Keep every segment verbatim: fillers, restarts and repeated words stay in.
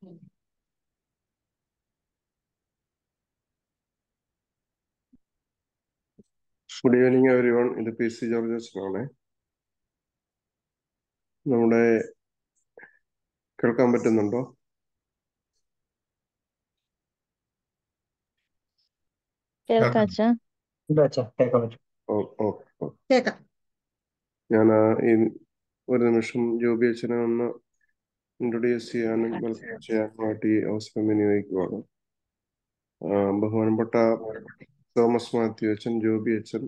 Good evening everyone. ഇത് P C George അച്ഛനാണ്. നമ്മുടെ കേൾക്കാൻ പറ്റുന്നുണ്ടോ? കേൾക്കാം അച്ഛാ. ഓ ഓ ഓ. ഞാൻ ഈ ഒരു നിമിഷം ജോബി അച്ഛനെ ഒന്ന് ഇൻട്രൊഡ്യൂസ് ചെയ്യാനും വെൽക്കം ചെയ്യാനുമായിട്ട് ഈ അവസരം വിനിയോഗിക്കുവാണ്. ബഹുമാനപ്പെട്ട തോമസ് മാത്യു അച്ഛൻ, ജോബി അച്ഛൻ,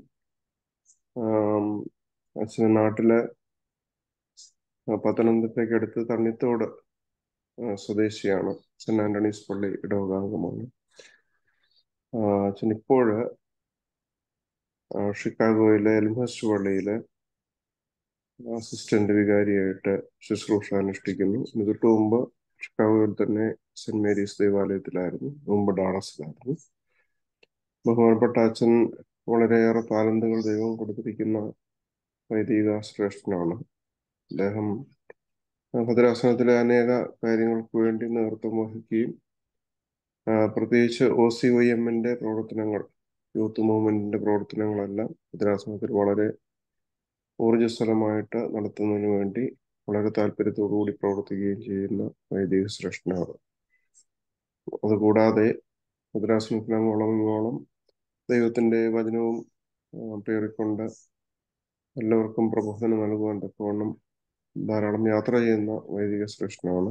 അച്ഛൻ നാട്ടിലെ പത്തനംതിട്ടയ്ക്കടുത്ത് തണ്ണിത്തോട് സ്വദേശിയാണ്. സെന്റ് ആന്റണീസ് പള്ളി ഇടവകാംഗമാണ്. അച്ഛൻ ഇപ്പോഴ് ഷിക്കാഗോയിലെ എൽംഹസ്റ്റ് പള്ളിയിലെ അസിസ്റ്റന്റ് വികാരിയായിട്ട് ശുശ്രൂഷ അനുഷ്ഠിക്കുന്നു. ഇത് തൊട്ട് മുമ്പ് ഷിക്കാഗോയിൽ തന്നെ സെന്റ് മേരീസ് ദേവാലയത്തിലായിരുന്നു, മുമ്പ് ഡാളസിലായിരുന്നു. ബഹുമാനപ്പെട്ട അച്ഛൻ വളരെയേറെ താലന്തുകൾ ദൈവം കൊടുത്തിരിക്കുന്ന വൈദിക ശ്രേഷ്ഠനാണ്. അദ്ദേഹം ഭദ്രാസനത്തിലെ അനേക കാര്യങ്ങൾക്ക് വേണ്ടി നേതൃത്വം വഹിക്കുകയും പ്രത്യേകിച്ച് ഒ സി ഒ എമ്മിന്റെ പ്രവർത്തനങ്ങൾ, യൂത്ത് മൂവ്മെന്റിന്റെ പ്രവർത്തനങ്ങളെല്ലാം ഭദ്രാസനത്തിൽ വളരെ ഊർജ്ജസ്വലമായിട്ട് നടത്തുന്നതിന് വേണ്ടി വളരെ താല്പര്യത്തോടുകൂടി പ്രവർത്തിക്കുകയും ചെയ്യുന്ന വൈദിക ശ്രേഷ്ഠനാണ്. അതുകൂടാതെ ഭദ്രാസനത്തിനോളം ഇങ്ങോളം ദൈവത്തിന്റെ വചനവും പേറിക്കൊണ്ട് എല്ലാവർക്കും പ്രബോധനം നൽകുവാൻ തക്കവണ്ണം ധാരാളം യാത്ര ചെയ്യുന്ന വൈദിക ശ്രേഷ്ഠനാണ്.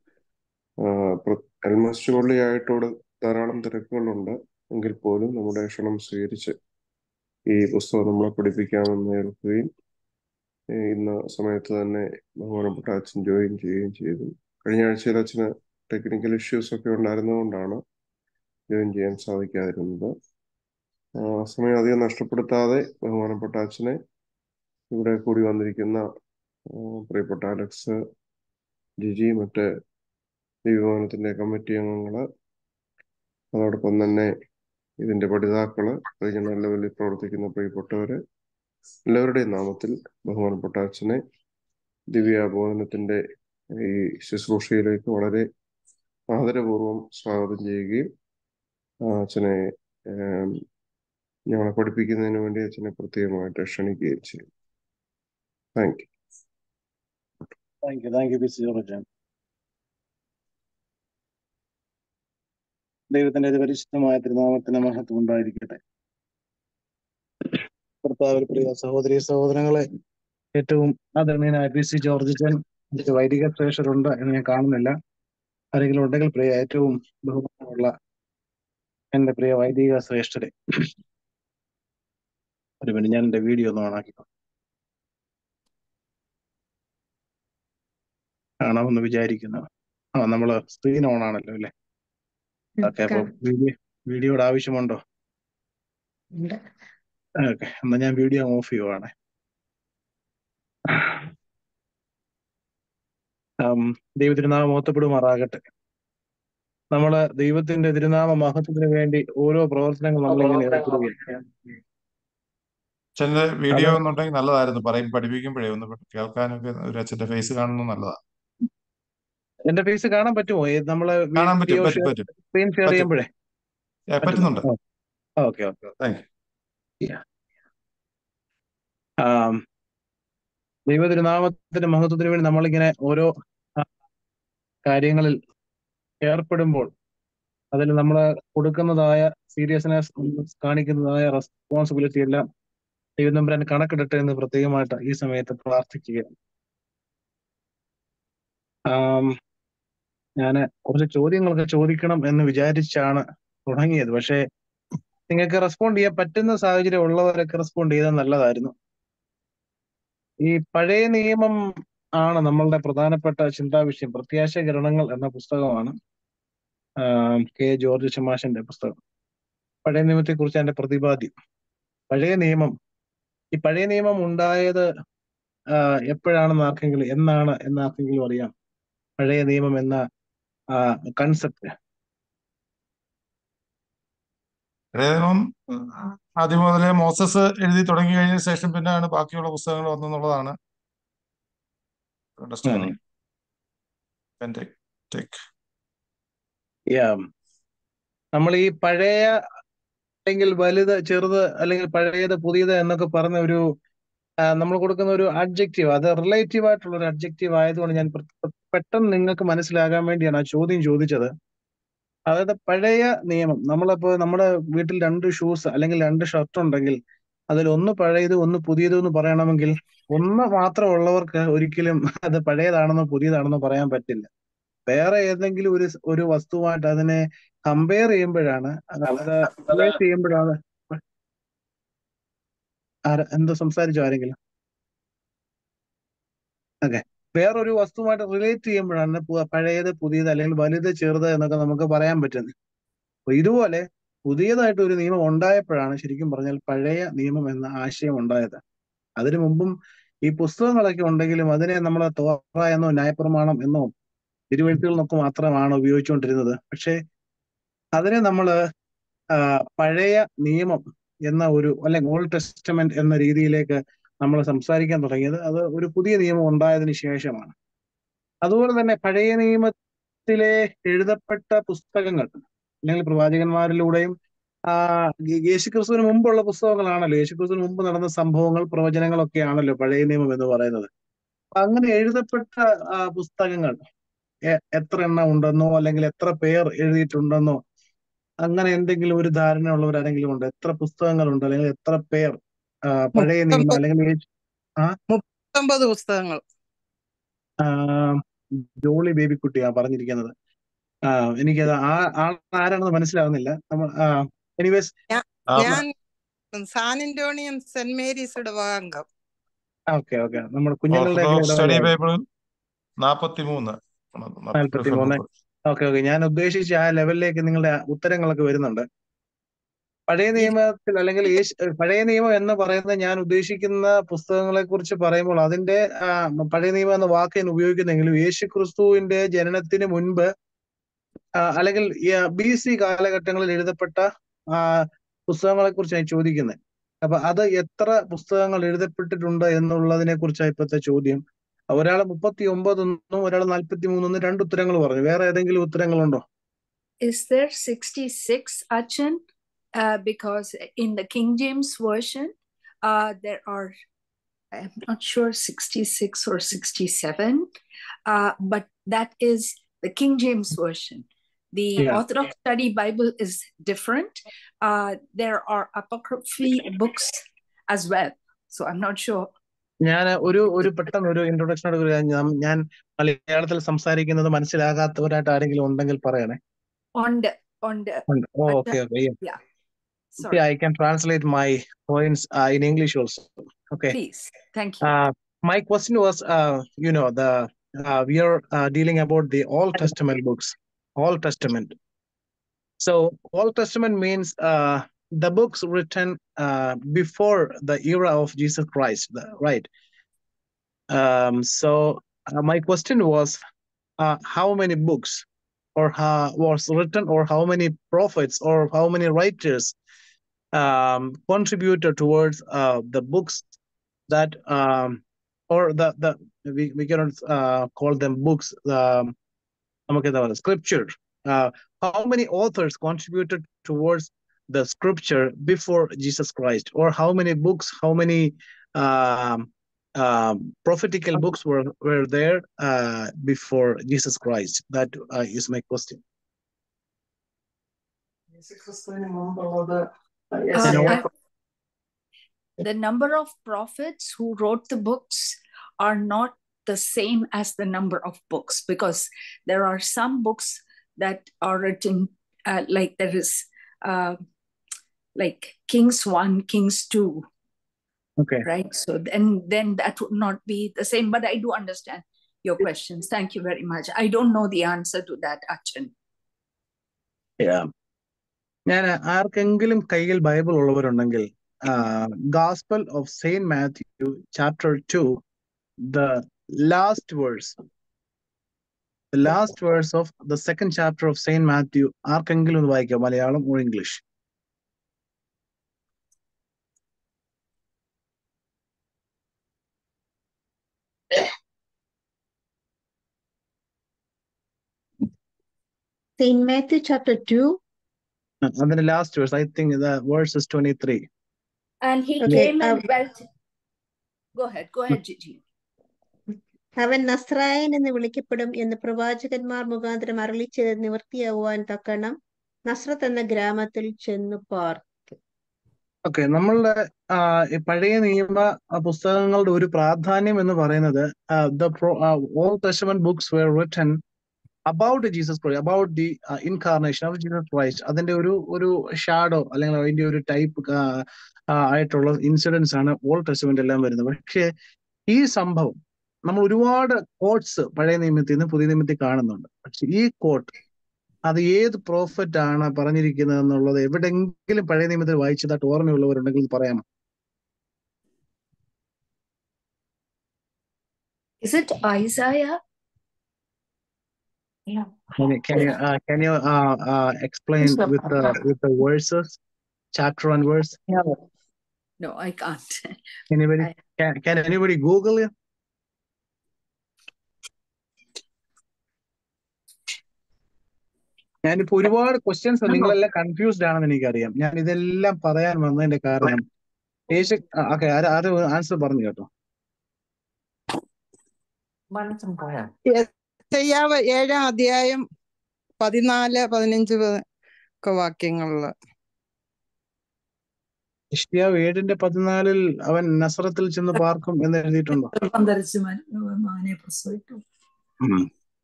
എൽമസ്റ്റ് പള്ളിയായിട്ടോട് ധാരാളം തിരക്കുകളുണ്ട് എങ്കിൽ പോലും നമ്മുടെ ക്ഷണം സ്വീകരിച്ച് ഈ പുസ്തകം നമ്മളെ പഠിപ്പിക്കാമെന്ന് ഏൽക്കുകയും ഇന്ന സമയത്ത് തന്നെ ബഹുമാനപ്പെട്ട അച്ഛൻ ജോയിൻ ചെയ്യുകയും ചെയ്തു. കഴിഞ്ഞ ആഴ്ചയിൽ അച്ഛന് ടെക്നിക്കൽ ഇഷ്യൂസ് ഒക്കെ ഉണ്ടായിരുന്നതുകൊണ്ടാണ് ജോയിൻ ചെയ്യാൻ സാധിക്കാതിരുന്നത്. സമയം അധികം നഷ്ടപ്പെടുത്താതെ ബഹുമാനപ്പെട്ട അച്ഛനെ, ഇവിടെ കൂടി വന്നിരിക്കുന്ന പ്രിയപ്പെട്ട അലക്സ്, ജിജി, മറ്റ് ദൈവഭവനത്തിന്റെ കമ്മിറ്റി അംഗങ്ങള്, അതോടൊപ്പം തന്നെ ഇതിന്റെ പഠിതാക്കള്, റീജിയണൽ ലെവലിൽ പ്രവർത്തിക്കുന്ന പ്രിയപ്പെട്ടവര്, എല്ലാവരുടെയും നാമത്തിൽ ബഹുമാനപ്പെട്ട അച്ഛനെ ദിവ്യാബോധനത്തിന്റെ ഈ ശുശ്രൂഷയിലേക്ക് വളരെ ആദരപൂർവ്വം സ്വാഗതം ചെയ്യുകയും അച്ഛനെ ഞങ്ങളെ പഠിപ്പിക്കുന്നതിന് വേണ്ടി അച്ഛനെ പ്രത്യേകമായിട്ട് ക്ഷണിക്കുകയും ചെയ്യും. Thank you. Thank you thank you P C George. ദൈവത്തിന്റെ പരിശുദ്ധമായ തിരുനാമത്തിന് മഹത്വം ഉണ്ടായിരിക്കട്ടെ. കർത്താവിൽ പ്രിയ സഹോദരി സഹോദരങ്ങളെ, ഏറ്റവും ആദരണീയനായ പി സി ജോർജ് അച്ഛൻ, വൈദിക ശ്രേഷ്ഠരുണ്ട് എന്ന് ഞാൻ കാണുന്നില്ല. ആരെങ്കിലും ഉണ്ടെങ്കിൽ പ്രിയ ഏറ്റവും ബഹുമാനമുള്ള എന്റെ പ്രിയ വൈദിക ശ്രേഷ്ഠരെ, ഒരു മിനിറ്റ് ഞാൻ എന്റെ വീഡിയോ ഒന്ന് ഓണാക്കിക്കോ. കാണാമെന്ന് വിചാരിക്കുന്നു. ആ നമ്മള് സ്ക്രീൻ ഓൺ ആണല്ലോ അല്ലേ? ഓക്കെ. അപ്പൊ വീഡിയോ വീഡിയോയുടെ ആവശ്യമുണ്ടോ? ഓക്കെ, എന്നാ ഞാൻ വീഡിയോ ഓഫ് ചെയ്യുവാണ്. ദൈവ തിരുനാമം മഹത്വപ്പെടുമാറാകട്ടെ. നമ്മള് ദൈവത്തിന്റെ തിരുനാമ മഹത്വത്തിന് വേണ്ടി ഓരോ പ്രവർത്തനങ്ങൾ നമ്മളിങ്ങനെ ഏർപ്പെടുകയാണ്. അച്ഛന്റെ വീഡിയോ ഒന്നുണ്ടെങ്കിൽ നല്ലതായിരുന്നു. പറയും പഠിപ്പിക്കുമ്പോഴേ ഒന്ന് കേൾക്കാനൊക്കെ ഒരു അച്ഛന്റെ ഫേസ് കാണുന്നത് നല്ലതാ. എന്റെ ഫേസ് കാണാൻ പറ്റുമോ? നമ്മള് കാണാൻ പറ്റും, വീഡിയോ പറ്റും, സ്ക്രീൻ ഷെയർ ചെയ്യുമ്പോഴേ പറ്റുന്നുണ്ട്. Okay okay thank you. ദൈവ തിരുനാമത്തിന്റെ മഹത്വത്തിന് വേണ്ടി നമ്മളിങ്ങനെ ഓരോ കാര്യങ്ങളിൽ ഏർപ്പെടുമ്പോൾ അതിൽ നമ്മൾ കൊടുക്കുന്നതായ സീരിയസ്നെസ്, കാണിക്കുന്നതായ റെസ്പോൺസിബിലിറ്റി എല്ലാം ദൈവം തമ്പുരാൻ കണക്കിടട്ടെ എന്ന് പ്രത്യേകമായിട്ട് ഈ സമയത്ത് പ്രാർത്ഥിക്കുക. ഞാൻ കുറച്ച് ചോദ്യങ്ങളൊക്കെ ചോദിക്കണം എന്ന് വിചാരിച്ചാണ് തുടങ്ങിയത്. പക്ഷേ നിങ്ങൾക്ക് റെസ്പോണ്ട് ചെയ്യാൻ പറ്റുന്ന സാഹചര്യം ഉള്ളവരൊക്കെ റെസ്പോണ്ട് ചെയ്താൽ നല്ലതായിരുന്നു. ഈ പഴയ നിയമം ആണ് നമ്മളുടെ പ്രധാനപ്പെട്ട ചിന്താ വിഷയം. പ്രത്യാശ കിരണങ്ങൾ എന്ന പുസ്തകമാണ് കെ ജോർജ് ചമാശന്റെ പുസ്തകം. പഴയ നിയമത്തെ കുറിച്ച് അതിന്റെ പ്രതിപാദ്യം. പഴയ നിയമം, ഈ പഴയ നിയമം ഉണ്ടായത് എപ്പോഴാണെന്ന് ആർക്കെങ്കിലും, എന്നാണ് എന്ന് ആർക്കെങ്കിലും അറിയാം? പഴയ നിയമം എന്ന കൺസെപ്റ്റ്. ആദ്യം മുതലേ മോസസ് എഴുതി തുടങ്ങി കഴിഞ്ഞ ശേഷം പിന്നെയാണ് ബാക്കിയുള്ള പുസ്തകങ്ങൾ വന്നെന്നുള്ളതാണ് അണ്ടർസ്റ്റാൻഡിങ്. Yeah. നമ്മൾ ഈ പഴയ അല്ലെങ്കിൽ വലുത് ചെറുത് അല്ലെങ്കിൽ പഴയത് പുതിയത് എന്നൊക്കെ പറഞ്ഞ ഒരു നമ്മൾ കൊടുക്കുന്ന ഒരു അഡ്ജക്റ്റീവ്, അത് റിലേറ്റീവ് ആയിട്ടുള്ള ഒരു അഡ്ജക്റ്റീവ് ആയതുകൊണ്ട് ഞാൻ പ്ര- പെട്ടെന്ന് നിങ്ങൾക്ക് മനസ്സിലാകാൻ വേണ്ടിയാണ് ആ ചോദ്യം ചോദിച്ചത്. അതായത് പഴയ നിയമം, നമ്മളിപ്പോ നമ്മുടെ വീട്ടിൽ രണ്ട് ഷൂസ് അല്ലെങ്കിൽ രണ്ട് ഷർട്ട് ഉണ്ടെങ്കിൽ അതിൽ ഒന്ന് പഴയത് ഒന്ന് പുതിയത് എന്ന് പറയണമെങ്കിൽ ഒന്ന് മാത്രം ഉള്ളവർക്ക് ഒരിക്കലും അത് പഴയതാണെന്നോ പുതിയതാണെന്നോ പറയാൻ പറ്റില്ല. വേറെ ഏതെങ്കിലും ഒരു സ് ഒരു വസ്തുവായിട്ട് അതിനെ കമ്പയർ ചെയ്യുമ്പോഴാണ്, അത് റിലേറ്റ് ചെയ്യുമ്പോഴാണ്. ആര- എന്തോ സംസാരിച്ചോ ആരെങ്കിലും? ഓക്കെ. വേറൊരു വസ്തുവായിട്ട് റിലേറ്റ് ചെയ്യുമ്പോഴാണ് പു- പഴയത് പുതിയത് അല്ലെങ്കിൽ വലുത് ചെറുത് എന്നൊക്കെ നമുക്ക് പറയാൻ പറ്റുന്നത്. അപ്പൊ ഇതുപോലെ പുതിയതായിട്ട് ഒരു നിയമം ഉണ്ടായപ്പോഴാണ് ശരിക്കും പറഞ്ഞാൽ പഴയ നിയമം എന്ന ആശയം ഉണ്ടായത്. അതിനു മുമ്പും ഈ പുസ്തകങ്ങളൊക്കെ ഉണ്ടെങ്കിലും അതിനെ നമ്മൾ തോറ എന്നോ ന്യായപ്രമാണം എന്നോ തിരുവെഴുത്തുകൾ എന്നൊക്കെ മാത്രമാണ് ഉപയോഗിച്ചുകൊണ്ടിരുന്നത്. പക്ഷെ അതിനെ നമ്മള് ആ, പഴയ നിയമം എന്ന ഒരു, അല്ലെങ്കിൽ ഓൾഡ് ടെസ്റ്റമെന്റ് എന്ന രീതിയിലേക്ക് നമ്മൾ സംസാരിക്കാൻ തുടങ്ങിയത് അത് ഒരു പുതിയ നിയമം ഉണ്ടായതിനു ശേഷമാണ്. അതുപോലെ തന്നെ പഴയ നിയമത്തിലെ എഴുതപ്പെട്ട പുസ്തകങ്ങൾ അല്ലെങ്കിൽ പ്രവാചകന്മാരിലൂടെയും ആ യേ- യേശുക്രിസ്തുവിന് മുമ്പുള്ള പുസ്തകങ്ങളാണല്ലോ, യേശുക്രിസ്തുവിന് മുമ്പ് നടന്ന സംഭവങ്ങൾ പ്രവചനങ്ങളൊക്കെ ആണല്ലോ പഴയ നിയമം എന്ന് പറയുന്നത്. അപ്പൊ അങ്ങനെ എഴുതപ്പെട്ട ആ, പുസ്തകങ്ങൾ എ- എത്ര എണ്ണം ഉണ്ടെന്നോ അല്ലെങ്കിൽ എത്ര പേർ എഴുതിയിട്ടുണ്ടെന്നോ അങ്ങനെ എന്തെങ്കിലും ഒരു ധാരണ ഉള്ളവർ ആരെങ്കിലും ഉണ്ടോ? എത്ര പുസ്തകങ്ങളുണ്ട് അല്ലെങ്കിൽ എത്ര പേർ ആ, പഴയ നിയമം മുപ്പത്തൊമ്പത് അല്ലെങ്കിൽ യേശു- ആ മുപ്പത്തൊമ്പത് പുസ്തകങ്ങൾ. ആ, ജോളി ബേബിക്കുട്ടിയാ പറഞ്ഞിരിക്കുന്നത്. ആ എനിക്കത് ആ ആൾ ആരാണെന്ന് മനസ്സിലാവുന്നില്ല. നമ്മൾ എനിവേസ് ഞാ- ആ ഞാൻ സാൻ ആന്റോണിയൻ സെന്റ് മേരീസ് ഇടവകാംഗം. ഓക്കെ ഓക്കെ നമ്മുടെ കുഞ്ഞുങ്ങളുടെ ഒക്കെ ഓർത്തഡോക്സ് സ്റ്റഡി ഇടവകയായി. ബൈബിൾ നാൽപ്പത്തി മൂന്ന് നാൽപ്പത്തി മൂന്ന്. ഓക്കെ ഓക്കെ ഞാൻ ഉദ്ദേശിച്ച ആ ലെവലിലേക്ക് നിങ്ങളുടെ ഉത്തരങ്ങളൊക്കെ വരുന്നുണ്ട്. പഴയ ഈ നിയമത്തിൽ അല്ലെങ്കിൽ യേശു പഴയ നിയമം എന്ന് പറയുന്നത് ഞാൻ ഉദ്ദേശിക്കുന്ന പുസ്തകങ്ങളെ കുറിച്ച് പറയുമ്പോൾ അതിന്റെ ആ, പഴയ നിയമം എന്ന വാക്ക് ഞാൻ ഉപയോഗിക്കുന്നെങ്കിലും യേശു ക്രിസ്തുവിന്റെ ജനനത്തിന് മുൻപ് ആ, അല്ലെങ്കിൽ ബി സി കാലഘട്ടങ്ങളിൽ എഴുതപ്പെട്ട ആ, പുസ്തകങ്ങളെ കുറിച്ചാണ് ചോദിക്കുന്നത്. അപ്പൊ അത് എത്ര പുസ്തകങ്ങൾ എഴുതപ്പെട്ടിട്ടുണ്ട് എന്നുള്ളതിനെ കുറിച്ചാണ് ഇപ്പോഴത്തെ ചോദ്യം. ഒരാൾ മുപ്പത്തി ഒമ്പതെന്നും ഒരാൾ നാൽപ്പത്തി മൂന്നെന്നും രണ്ട് ഉത്തരങ്ങൾ പറഞ്ഞു. വേറെ ഏതെങ്കിലും ഉത്തരങ്ങളുണ്ടോ? Is there sixty-six, Achan? Uh, because in the King James Version, uh, there are, I'm not sure, sixty-six or sixty-seven, uh, but that is the King James Version. The Yeah. Orthodox Study Bible is different. Uh, there are apocryphal books as well. So I'm not sure. ഞാൻ ഒരു ഒരു പെട്ടെന്ന് ഒരു introduction എടുക്കുക. ഞാൻ ഞാൻ മലയാളത്തിൽ സംസാരിക്കുന്നത് മനസ്സിലാകാത്തവരായിട്ട് ആരെങ്കിലും ഉണ്ടെങ്കിൽ പറയണേ. On the, on the, ഉണ്ട്. Oh at okay the, okay. yeah, sorry, Yeah, I can translate my points uh, in English also. Okay. please, thank you. Uh, my question was, uh, you know, the uh, we are uh, dealing about the Old Testament books, Old Testament. So Old Testament means uh, the books written uh, before the era of Jesus Christ, the- right? Um, so uh, my question was, uh, how many books or how was written, or how many prophets or how many writers um, contributed towards uh, the books that um, or the the we, we cannot uh, call them books, um, നമുക്ക് എന്താ പറയുക, scripture. Uh, how many authors contributed towards the scripture before Jesus Christ, or how many books, how many um, um, prophetical books were were there uh, before Jesus Christ? That uh, is my question. Uh, You know, I- the number of prophets who wrote the books are not the same as the number of books, because there are some books that are written, uh, like there is uh, like Kings one, Kings two, okay. right? So then, then that would not be the same. But I do understand your questions. Thank you very much. I don't know the answer to that, Achan. Yeah. ഞാൻ ആർക്കെങ്കിലും കയ്യിൽ Bible ഉള്ളവരുണ്ടെങ്കിൽ gospel of Saint Matthew chapter two, the last verse, the last verse of the second chapter of Saint Matthew, ആർക്കെങ്കിലും ഒന്ന് വായിക്കാം, Malayalam or English? Saint Matthew chapter two. അതിന്റെ last verse, I think verses twenty-three. And he Okay, came and um, dwelt. Go ahead, go ahead, Gigi. അവൻ നസ്രായൻ എന്ന് വിളിക്കപ്പെടും എന്ന് പ്രവാചകന്മാർ മുഖാന്തരം അരുളി ചെയ്ത് നിവൃത്തിയാവുവാൻ തക്കണം നസ്രത്ത് എന്ന ഗ്രാമത്തിൽ ചെന്നു പാർത്തു. ഓക്കെ, നമ്മളുടെ ആ, ഈ പഴയ നിയമ ആ, പുസ്തകങ്ങളുടെ ഒരു പ്രാധാന്യം എന്ന് പറയുന്നത് the Old Testament books were written about Jesus Christ, about the incarnation of Jesus Christ. അതിന്റെ ഒരു ഒരു ഷാഡോ അല്ലെങ്കിൽ അതിന്റെ ഒരു ടൈപ്പ് ആയിട്ടുള്ള ഇൻസിഡൻസ് ആണ് ഓൾഡ് ടെസ്റ്റമെന്റ് എല്ലാം വരുന്നത്. പക്ഷേ ഈ സംഭവം നമ്മൾ ഒരുപാട് കോട്ട്സ് പഴയ നിയമത്തിൽ നിന്ന് പുതിയ നിയമത്തിൽ കാണുന്നുണ്ട്. പക്ഷെ ഈ കോട്ട് അത് ഏത് പ്രോഫറ്റ് ആണ് പറഞ്ഞിരിക്കുന്നത് എന്നുള്ളത് എവിടെയെങ്കിലും പഴയ നിയമത്തിൽ വായിച്ചതായിട്ട് ഓർമ്മയുള്ളവരുണ്ടെങ്കിൽ പറയാമോ? Is it Isaiah? Yeah. Can you can you, uh, can you uh, uh, explain with the with the verses, chapter and verse? No, no, I can't. Anybody I- can can anybody Google it? ഞാനിപ്പോ ഒരുപാട് questions നിങ്ങളെല്ലാം confused ആണെന്ന് എനിക്കറിയാം. ഞാൻ ഇതെല്ലാം പറയാൻ വന്നതിന്റെ കാരണം യേശു ഓക്കെ ആരും ആൻസർ പറഞ്ഞു കേട്ടോ. യെശയ്യാവ് ഏഴാം അധ്യായം പതിനാല് പതിനഞ്ച് ഒക്കെ വാക്യങ്ങളില്. യെശയ്യാവ് ഏഴിന്റെ പതിനാലിൽ അവൻ നസറത്തിൽ ചെന്ന് പാർക്കും എന്ന് എഴുതിയിട്ടുണ്ടോ? ഉം.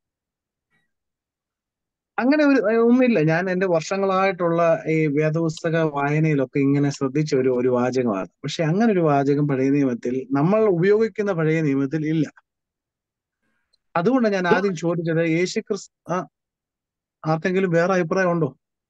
അങ്ങനെ ഒരു ഏ, ഒന്നുമില്ല. ഞാൻ എന്റെ വർഷങ്ങളായിട്ടുള്ള ഈ വേദപുസ്തക വായനയിലൊക്കെ ഇങ്ങനെ ശ്രദ്ധിച്ച ഒരു ഒരു വാചകമാണ്. പക്ഷെ അങ്ങനെ ഒരു വാചകം പഴയ നിയമത്തിൽ നമ്മൾ ഉപയോഗിക്കുന്ന പഴയ നിയമത്തിൽ ഇല്ല. അതുകൊണ്ട് ഞാൻ ആദ്യം ചോദിച്ചത് യേശു ക്രിസ്തു ആ ആർക്കെങ്കിലും വേറെ അഭിപ്രായം ഉണ്ടോ?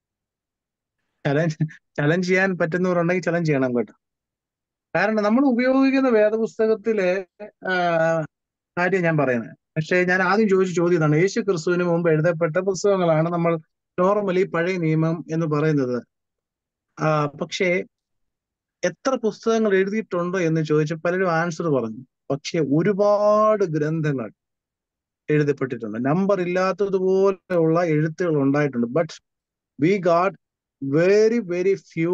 ചലഞ്ച് ചലഞ്ച് ചെയ്യാൻ പറ്റുന്നവരുണ്ടെങ്കിൽ ചലഞ്ച് ചെയ്യണം കേട്ടോ. കാരണം നമ്മൾ ഉപയോഗിക്കുന്ന വേദപുസ്തകത്തിലെ ആ, കാര്യം ഞാൻ പറയുന്നത്. പക്ഷേ ഞാൻ ആദ്യം ചോദിച്ച ചോദ്യം ഇതാണ്, യേശു ക്രിസ്തുവിന് മുമ്പ് എഴുതപ്പെട്ട പുസ്തകങ്ങളാണ് നമ്മൾ നോർമലി പഴയ നിയമം എന്ന് പറയുന്നത്. ആ, പക്ഷേ എത്ര പുസ്തകങ്ങൾ എഴുതിയിട്ടുണ്ടോ എന്ന് ചോദിച്ച പലരും ആൻസർ പറഞ്ഞു. പക്ഷെ ഒരുപാട് ഗ്രന്ഥങ്ങൾ എഴുതപ്പെട്ടിട്ടുണ്ട്. നമ്പർ ഇല്ലാത്തതുപോലെയുള്ള എഴുത്തുകൾ ഉണ്ടായിട്ടുണ്ട്. But we got very very few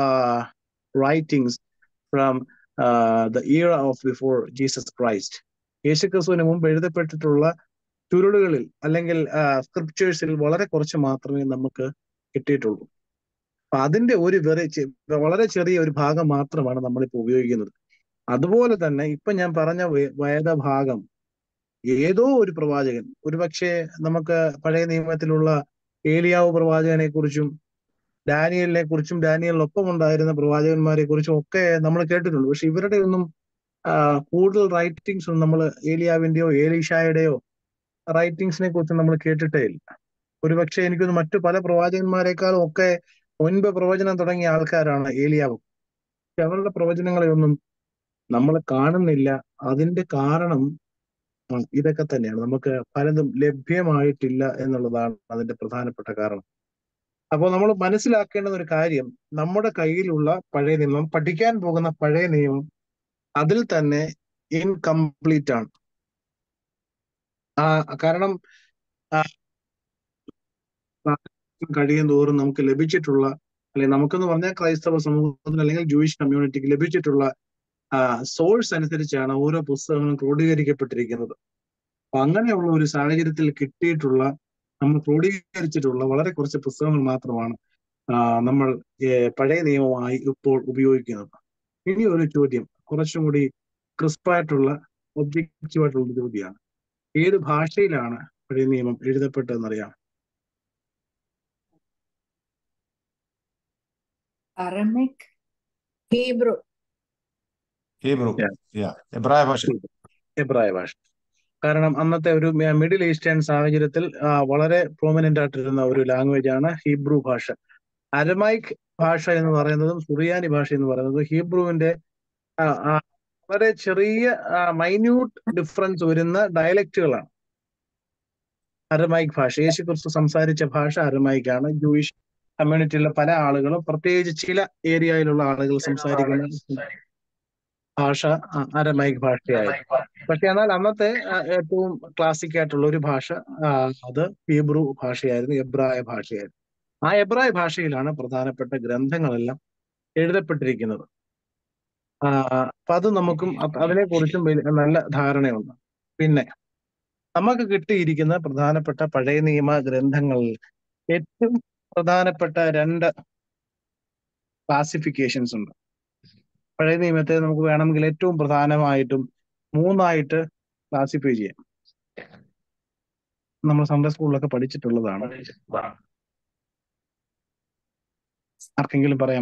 writings from the year of before Jesus Christ. യേശുക്രിസ്തുവിന് മുമ്പ് എഴുതപ്പെട്ടിട്ടുള്ള ചുരുളുകളിൽ അല്ലെങ്കിൽ സ്ക്രിപ്റ്റേഴ്സിൽ വളരെ കുറച്ച് മാത്രമേ നമുക്ക് കിട്ടിയിട്ടുള്ളൂ. അപ്പൊ അതിന്റെ ഒരു വെറി വളരെ ചെറിയ ഒരു ഭാഗം മാത്രമാണ് നമ്മളിപ്പോൾ ഉപയോഗിക്കുന്നത്. അതുപോലെ തന്നെ ഇപ്പൊ ഞാൻ പറഞ്ഞ വേ- വേദഭാഗം ഏതോ ഒരു പ്രവാചകൻ, ഒരുപക്ഷെ നമുക്ക് പഴയ നിയമത്തിലുള്ള ഏലിയാവ് പ്രവാചകനെ കുറിച്ചും ഡാനിയലിനെ കുറിച്ചും ഡാനിയലിനൊപ്പം ഉണ്ടായിരുന്ന പ്രവാചകന്മാരെ കുറിച്ചും ഒക്കെ നമ്മൾ കേട്ടിട്ടുണ്ട്. പക്ഷെ ഇവരുടെ ഒന്നും ആ, കൂടുതൽ റൈറ്റിംഗ്സ് ഒന്നും നമ്മൾ ഏലിയാവിന്റെയോ ഏലീഷായുടെയോ റൈറ്റിംഗ്സിനെ കുറിച്ച് നമ്മൾ കേട്ടിട്ടേ ഇല്ല. ഒരുപക്ഷെ എനിക്കൊന്ന് മറ്റു പല പ്രവാചകന്മാരെക്കാളും ഒക്കെ മുൻപ് പ്രവചനം തുടങ്ങിയ ആൾക്കാരാണ് ഏലിയാവും. പക്ഷെ അവരുടെ പ്രവചനങ്ങളെ ഒന്നും നമ്മൾ കാണുന്നില്ല. അതിന്റെ കാരണം ഉം, ഇതൊക്കെ തന്നെയാണ്. നമുക്ക് പലതും ലഭ്യമായിട്ടില്ല എന്നുള്ളതാണ് അതിന്റെ പ്രധാനപ്പെട്ട കാരണം. അപ്പോൾ നമ്മൾ മനസ്സിലാക്കേണ്ടുന്ന ഒരു കാര്യം, നമ്മുടെ കയ്യിലുള്ള പഴയ നിയമം, പഠിക്കാൻ പോകുന്ന പഴയ നിയമം അതിൽ തന്നെ ഇൻകംപ്ലീറ്റ് ആണ്. ആ, കാരണം ആ, കഴിയും തോറും നമുക്ക് ലഭിച്ചിട്ടുള്ള, അല്ലെങ്കിൽ നമുക്കെന്ന് പറഞ്ഞാൽ ക്രൈസ്തവ സമൂഹത്തിന് അല്ലെങ്കിൽ ജൂയിഷ് കമ്മ്യൂണിറ്റിക്ക് ലഭിച്ചിട്ടുള്ള സോഴ്സ് അനുസരിച്ചാണ് ഓരോ പുസ്തകങ്ങളും ക്രോഡീകരിക്കപ്പെട്ടിരിക്കുന്നത്. അപ്പൊ അങ്ങനെയുള്ള ഒരു സാഹചര്യത്തിൽ കിട്ടിയിട്ടുള്ള, നമ്മൾ ക്രോഡീകരിച്ചിട്ടുള്ള വളരെ കുറച്ച് പുസ്തകങ്ങൾ മാത്രമാണ് ആ, നമ്മൾ ഏ, പഴയ നിയമമായി ഇപ്പോൾ ഉപയോഗിക്കുന്നത്. ഇനി ഒരു ചോദ്യം കുറച്ചും കൂടി ക്രിസ്പായിട്ടുള്ള ഒബ്ജക്റ്റീവ് ആയിട്ടുള്ള ഒരു ചോദ്യമാണ്. ഏത് ഭാഷയിലാണ് പഴയ നിയമം എഴുതപ്പെട്ടതെന്നറിയാം? Aramaic. Hebrew. Hebrew, Yeah. Yeah എബ്രായ ഭാഷ. എബ്രായ ഭാഷ. കാരണം അന്നത്തെ ഒരു മിഡിൽ ഈസ്റ്റേൺ സാഹചര്യത്തിൽ ആ, വളരെ പ്രോമിനന്റ് ആയിട്ടിരുന്ന ഒരു ലാംഗ്വേജ് ആണ് ഹീബ്രു ഭാഷ. അരമൈക് ഭാഷ എന്ന് പറയുന്നതും സുറിയാനി ഭാഷ എന്ന് പറയുന്നതും ഹീബ്രുവിന്റെ ആ, ആ, വളരെ ചെറിയ മൈന്യൂട്ട് ഡിഫറൻസ് വരുന്ന ഡയലക്റ്റുകളാണ്. അരമൈക് ഭാഷ, യേശു ക്രിസ്തു സംസാരിച്ച ഭാഷ അരമൈക് ആണ്. ജൂയിഷ് കമ്മ്യൂണിറ്റിയിലെ പല ആളുകളും, പ്രത്യേകിച്ച് ചില ഏരിയയിലുള്ള ആളുകൾ സംസാരിക്കുന്ന ഭാഷ അരമൈക് ഭാഷയായിരുന്നു. പക്ഷെ എന്നാൽ അന്നത്തെ ആ, ഏറ്റവും ക്ലാസിക് ആയിട്ടുള്ള ഒരു ഭാഷ ആ, അത് ഹീബ്രു ഭാഷയായിരുന്നു, എബ്രായ ഭാഷയായിരുന്നു. ആ എബ്രായ ഭാഷയിലാണ് പ്രധാനപ്പെട്ട ഗ്രന്ഥങ്ങളെല്ലാം എഴുതപ്പെട്ടിരിക്കുന്നത്. ആ, അപ്പൊ അത് നമുക്കും അ- അതിനെക്കുറിച്ചും വലിയ നല്ല ധാരണയുണ്ട്. പിന്നെ നമുക്ക് കിട്ടിയിരിക്കുന്ന പ്രധാനപ്പെട്ട പഴയ നിയമ ഗ്രന്ഥങ്ങളിൽ ഏറ്റവും പ്രധാനപ്പെട്ട രണ്ട് ക്ലാസിഫിക്കേഷൻസ് ഉണ്ട്. പഴയ നിയമത്തെ നമുക്ക് വേണമെങ്കിൽ ഏറ്റവും പ്രധാനമായിട്ടും മൂന്നായിട്ട് ക്ലാസിഫൈ ചെയ്യാം. നമ്മൾ സൺഡേ സ്കൂളിലൊക്കെ പഠിച്ചിട്ടുള്ളതാണ്. ആർക്കെങ്കിലും പറയാം?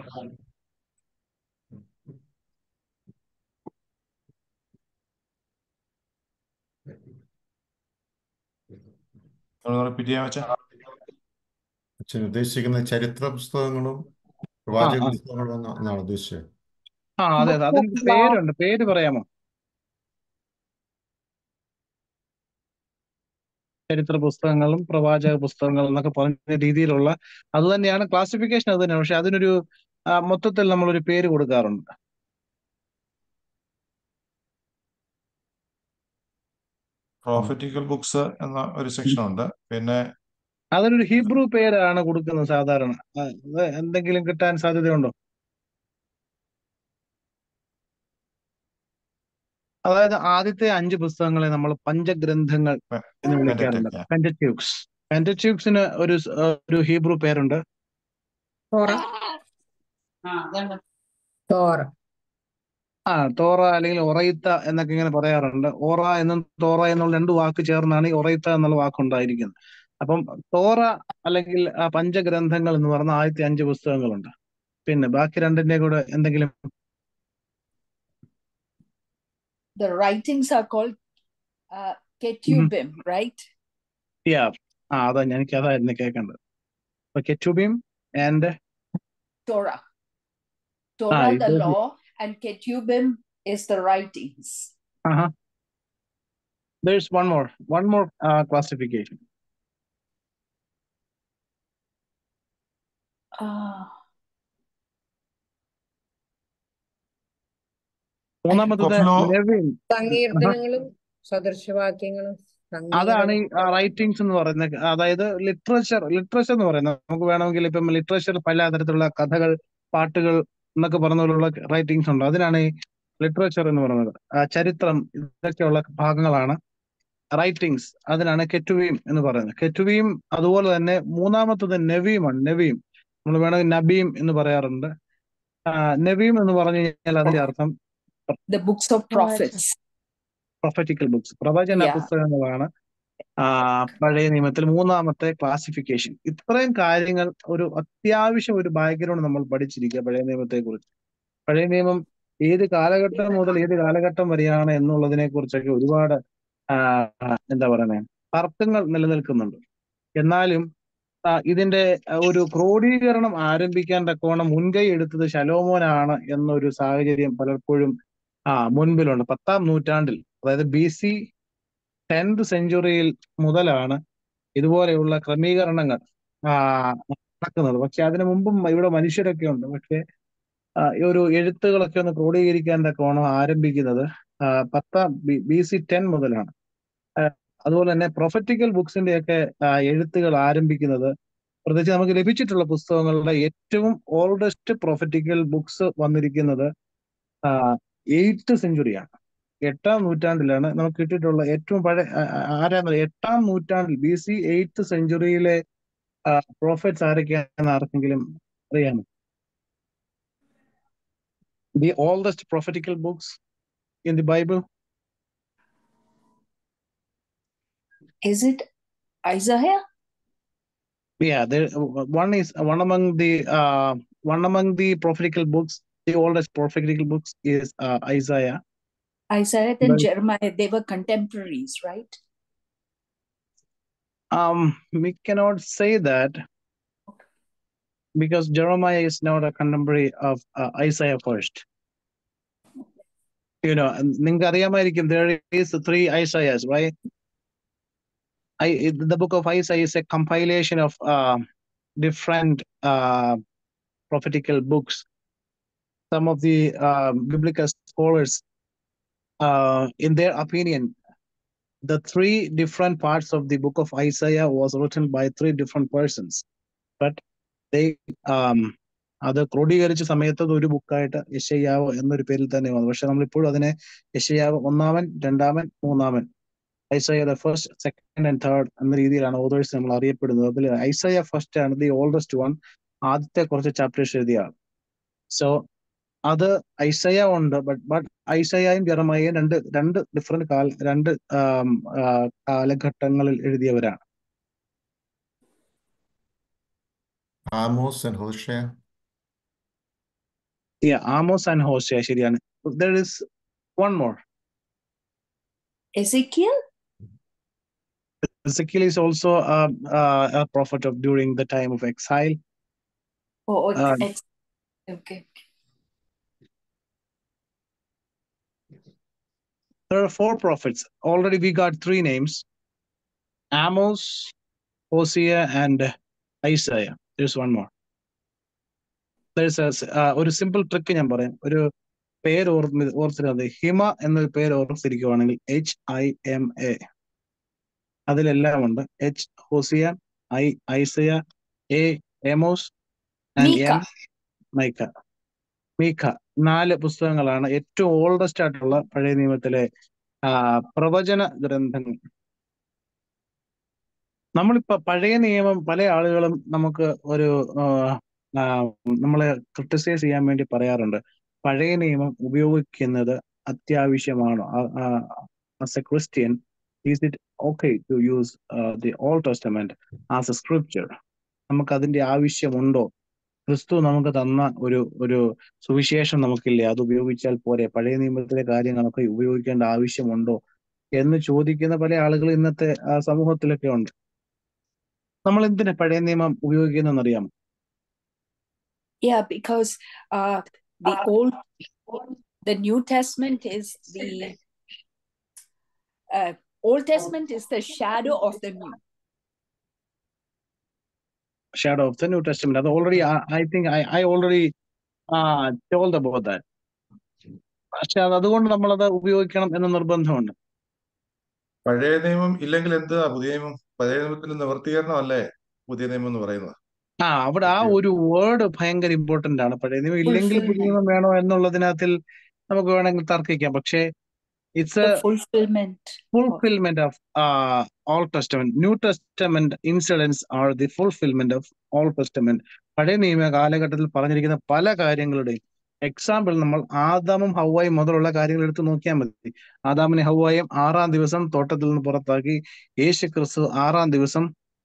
റിപ്പീറ്റ് ചെയ്യാൻ വെച്ചാൽ അച്ഛൻ ഉദ്ദേശിക്കുന്ന ചരിത്ര പുസ്തകങ്ങളും ആ പ്രവാചക ആ പുസ്തകങ്ങളും എന്നാ- എന്നാണ് ഉദ്ദേശിച്ചത്. ആ അതെ അതെ, Book of അതിന് law. പേരുണ്ട്. പേര് പറയാമോ? ചരിത്ര പുസ്തകങ്ങളും പ്രവാചക പുസ്തകങ്ങളും എന്നൊക്കെ പറഞ്ഞ രീതിയിലുള്ള അത് തന്നെയാണ് ക്ലാസിഫിക്കേഷൻ, അത് തന്നെയാണ്. പക്ഷെ അതിനൊരു ആ, മൊത്തത്തിൽ നമ്മളൊരു പേര് കൊടുക്കാറുണ്ട്. പ്രോഫറ്റിക്കൽ ബുക്സ് എന്ന ഒരു സെക്ഷൻ ഉണ്ട്. പിന്നെ അതിനൊരു ഹീബ്രു പേരാണ് കൊടുക്കുന്നത് സാധാരണ. ആ, അത് എന്തെങ്കിലും കിട്ടാൻ സാധ്യതയുണ്ടോ? അതായത് ആദ്യത്തെ അഞ്ച് പുസ്തകങ്ങളെ നമ്മൾ പഞ്ചഗ്രന്ഥങ്ങൾ എന്ന് വിളിക്കാറുണ്ട്. പെന്ററ്റെക് പെന്ററ്റ്യൂക്സ്. പെന്ററ്റ്യൂക്സിന് ഒരു സ്- ആ, ഒരു ഹീബ്രു പേരുണ്ട്. തോറ തോറ ആ, തോറ അല്ലെങ്കിൽ ഒറൈത്ത എന്നൊക്കെ ഇങ്ങനെ പറയാറുണ്ട്. ഓറ എന്നും തോറ എന്നുള്ള രണ്ട് വാക്ക് ചേർന്നാണ് ഈ ഒറൈത്ത എന്നുള്ള വാക്കുണ്ടായിരിക്കുന്നത്. അപ്പം തോറ അല്ലെങ്കിൽ ആ പഞ്ചഗ്രന്ഥങ്ങൾ എന്ന് പറഞ്ഞ ആദ്യത്തെ അഞ്ച് പുസ്തകങ്ങളുണ്ട്. പിന്നെ ബാക്കി രണ്ടിന്റെ കൂടെ എന്തെങ്കിലും? The writings are called uh, Ketubim, right? യാ, ആ അതാ എനിക്ക് അതായിരുന്നു കേൾക്കേണ്ടത്. അപ്പൊ കെറ്റുബിം ആൻഡ് Torah. ആ Torah, the ഇത് law, and Ketubim is the writings. ആഹാ. There's one more, one more uh, classification. Uh, മൂന്നാമത്തത് ബുക്ക് ഓഫ് ലോ നെവിൻ. ആഹാ. സങ്കീർത്തനങ്ങളും സദൃശവാക്യങ്ങളും അതാണ് ഈ സംഗീതങ്ങളും റൈറ്റിംഗ്സ് എന്ന് പറയുന്നത്. അതായത് ലിറ്ററേച്ചർ, ലിറ്ററേച്ചർ എന്ന് പറയുന്നത് നമുക്ക് വേണമെങ്കിൽ ഇപ്പം ലിറ്ററേച്ചർ പല തരത്തിലുള്ള കഥകൾ, പാട്ടുകൾ എന്നൊക്കെ പറഞ്ഞ പോലുള്ള റൈറ്റിംഗ്സ് ഉണ്ട്. അതിനാണ് ഈ ലിറ്ററേച്ചർ എന്ന് പറയുന്നത്. ആ, ചരിത്രം, ഇതൊക്കെയുള്ള ഭാഗങ്ങളാണ് റൈറ്റിംഗ്സ്. അതിനാണ് കെറ്റുവീം എന്ന് പറയുന്നത്. കെറ്റുവീം അതുപോലെ തന്നെ മൂന്നാമത്തത് നെവീമാണ്. നെവീം നമ്മൾ വേണമെങ്കിൽ നബീം എന്ന് പറയാറുണ്ട്. ആ, നബീം എന്ന് പറഞ്ഞു കഴിഞ്ഞാൽ അതിന്റെ അർത്ഥം the books of prophets. Prophetical books, പ്രവചന Yeah. പുസ്തകങ്ങളാണ് ആ, പഴയ നിയമത്തിൽ മൂന്നാമത്തെ ക്ലാസിഫിക്കേഷൻ. ഇത്രയും കാര്യങ്ങൾ ഒരു അത്യാവശ്യം ഒരു ബാക്ക്ഗ്രൗണ്ട് നമ്മൾ പഠിച്ചിരിക്കുക പഴയ നിയമത്തെ കുറിച്ച്. പഴയ നിയമം ഏത് കാലഘട്ടം മുതൽ ഏത് കാലഘട്ടം വരെയാണ് എന്നുള്ളതിനെ കുറിച്ചൊക്കെ ഒരുപാട് ആ, എന്താ പറയുന്നത്, തർക്കങ്ങൾ നിലനിൽക്കുന്നുണ്ട്. എന്നാലും ആ, ഇതിന്റെ ആ, ഒരു ക്രോഡീകരണം ആരംഭിക്കാൻ തക്കവണ്ണം മുൻകൈ എടുത്തത് ശലോമോനാണ് എന്നൊരു സാഹചര്യം പലപ്പോഴും ആ മുൻപിലുണ്ട്. പത്താം നൂറ്റാണ്ടിൽ, അതായത് ബി സി ടെൻത് സെഞ്ചുറിയിൽ മുതലാണ് ഇതുപോലെയുള്ള ക്രമീകരണങ്ങൾ ആ, നടക്കുന്നത്. പക്ഷെ അതിനു മുമ്പും ഇവിടെ മനുഷ്യരൊക്കെ ഉണ്ട്. പക്ഷെ ആ, ഈ ഒരു എഴുത്തുകളൊക്കെ ഒന്ന് ക്രോഡീകരിക്കാൻ തക്കവണ്ണം ആരംഭിക്കുന്നത് ആ, പത്താം ബി സി ടെൻ മുതലാണ്. ആ, അതുപോലെ തന്നെ പ്രൊഫറ്റിക്കൽ ബുക്സിന്റെ ഒക്കെ എഴുത്തുകൾ ആരംഭിക്കുന്നത്, പ്രത്യേകിച്ച് നമുക്ക് ലഭിച്ചിട്ടുള്ള പുസ്തകങ്ങളുടെ ഏറ്റവും ഓൾഡസ്റ്റ് പ്രൊഫറ്റിക്കൽ ബുക്സ് വന്നിരിക്കുന്നത് എയ്ത്ത് സെഞ്ചുറിയാണ്. എട്ടാം നൂറ്റാണ്ടിലാണ് നമുക്ക് കിട്ടിയിട്ടുള്ള ഏറ്റവും പഴയ ആ- ആ- ആരാന്നറിയോ? എട്ടാം നൂറ്റാണ്ടിൽ ബി സി എയ്ത്ത് സെഞ്ചുറിയിലെ പ്രോഫറ്റ്സ് ആരൊക്കെയാണെന്ന് ആർക്കെങ്കിലും അറിയാമോ? The oldest prophetical books in the Bible. Is it Isaiah? Yeah, there one is one among the uh, one among the prophetical books. The oldest prophetical books is uh, Isaiah. Isaiah and But Jeremiah, they were contemporaries, right? um, we cannot say that because Jeremiah is not a contemporary of uh, Isaiah first. You know, നിങ്ങൾക്ക് അറിയാമായിരിക്കും, there is three Isaiahs, right? I, the book of Isaiah is a compilation of uh, different uh, prophetical books. Some of the uh, biblical scholars, uh, in their opinion, the three different parts of the book of Isaiah was written by three different persons. But they um, അത് ക്രോഡീകരിച്ച സമയത്ത് അത് ഒരു ബുക്കായിട്ട് യെശയ്യാവ് എന്നൊരു പേരിൽ തന്നെ വന്നു. പക്ഷെ നമ്മളിപ്പോഴും അതിനെ യെശയ്യാവ് ഒന്നാമൻ, രണ്ടാമൻ, മൂന്നാമൻ, Isaiah the first, second and third എന്ന രീതിയിലാണ് ഓതേഴ്സ് നമ്മൾ അറിയപ്പെടുന്നത്. അതിൽ ഐസയ ഫസ്റ്റ് ആണ് ദി ഓൾഡസ്റ്റ് വൺ, ആദ്യത്തെ കുറച്ച് ചാപ്റ്റേഴ്സ് എഴുതിയ ആൾ. സോ അത് ഐസയ ഉണ്ട്, ബട്ട് ബട്ട് ഐസയായും ജെറമയയും രണ്ട് രണ്ട് ഡിഫറെന്റ് കാല രണ്ട് ആം, ആ, കാലഘട്ടങ്ങളിൽ എഴുതിയവരാണ്. Amos and Hosea. Yeah, Amos and Hosea, ശരിയാണ്. There is one more. Ezekiel? Ezekiel is also a, a, a prophet of during the time of exile. Oh, okay. Uh, ex- okay. there are four prophets. Already we got three names: Amos, Hosea, and Isaiah. There's one more. There's a s- uh, ഒരു simple trick ഞാൻ പറയാം. ഒരു പേര് ഓർമ്മ ഓർത്തിരുന്നത് ഹിമ എന്നൊരു പേര് ഓർത്തിരിക്കുവാണെങ്കിൽ എച്ച് ഐ എം എ, അതിലെല്ലാം ഉണ്ട്. H Hosea, I Isaiah, A Amos, and Mika. M Micah. മീഖ. നാല് പുസ്തകങ്ങളാണ് ഏറ്റവും ഓൾഡസ്റ്റ് ആയിട്ടുള്ള പഴയ നിയമത്തിലെ ആ, പ്രവചന ഗ്രന്ഥങ്ങൾ. നമ്മളിപ്പോ പഴയ നിയമം പല ആളുകളും നമുക്ക് ഒരു ആ, ആ, നമ്മളെ ക്രിട്ടിസൈസ് ചെയ്യാൻ വേണ്ടി പറയാറുണ്ട്. പഴയ നിയമം ഉപയോഗിക്കുന്നത് അത്യാവശ്യമാണോ? As a Christian, is it okay to use the Old Testament as a scripture? നമുക്ക് അതിന്റെ ആവശ്യമുണ്ടോ? ക്രിസ്തു നമുക്ക് തന്ന ഒരു ഒരു സുവിശേഷം നമുക്കില്ലേ, അത് ഉപയോഗിച്ചാൽ പോരെ? പഴയ നിയമത്തിലെ കാര്യങ്ങളൊക്കെ ഉപയോഗിക്കേണ്ട ആവശ്യമുണ്ടോ എന്ന് ചോദിക്കുന്ന പല ആളുകൾ ഇന്നത്തെ ആ, സമൂഹത്തിലൊക്കെ ഉണ്ട്. നമ്മൾ എന്തിനാ പഴയ നിയമം ഉപയോഗിക്കുന്നതെന്ന് അറിയാമോ? Yeah, because uh, the old, the New Testament is the uh, Old Testament is the shadow of the New. Shadow of the New Testament. അത് already I think I I already told about that. പക്ഷെ അത് അതുകൊണ്ട് നമ്മളത് ഉപയോഗിക്കണം എന്ന നിർബന്ധമുണ്ട്. പഴയ നിയമം ഇല്ലെങ്കിൽ എന്താ പുതിയ നിയമം? പഴയ നിയമത്തിന്റെ നിവർത്തീകരണമല്ലേ പുതിയ നിയമം എന്ന് പറയുന്നത്? ആ അവിടെ ആ ഒരു വേർഡ് ഭയങ്കര ഇമ്പോർട്ടന്റ് ആണ്. പഴയ നിയമം ഇല്ലെങ്കിൽ പുതിയ നിയമം വേണോ എന്നുള്ളതിനകത്തിൽ നമുക്ക് വേണമെങ്കിൽ തർക്കിക്കാം. പക്ഷേ it's The a fulfillment. of- fulfillment of uh, Old Testament. New Testament incidents are the fulfillment of Old Testament. പഴയ നിയമ കാലഘട്ടത്തിൽ പറഞ്ഞിരിക്കുന്ന പല കാര്യങ്ങളുടെയും എക്സാമ്പിൾ നമ്മൾ ആദാമും ഹവ്വായും മുതലുള്ള കാര്യങ്ങൾ എടുത്ത് നോക്കിയാൽ മതി. ആദാമിനെ ഹവ്വായും ആറാം ദിവസം തോട്ടത്തിൽ നിന്ന് പുറത്താക്കി. യേശു ക്രിസ്തു ആറാം ദിവസം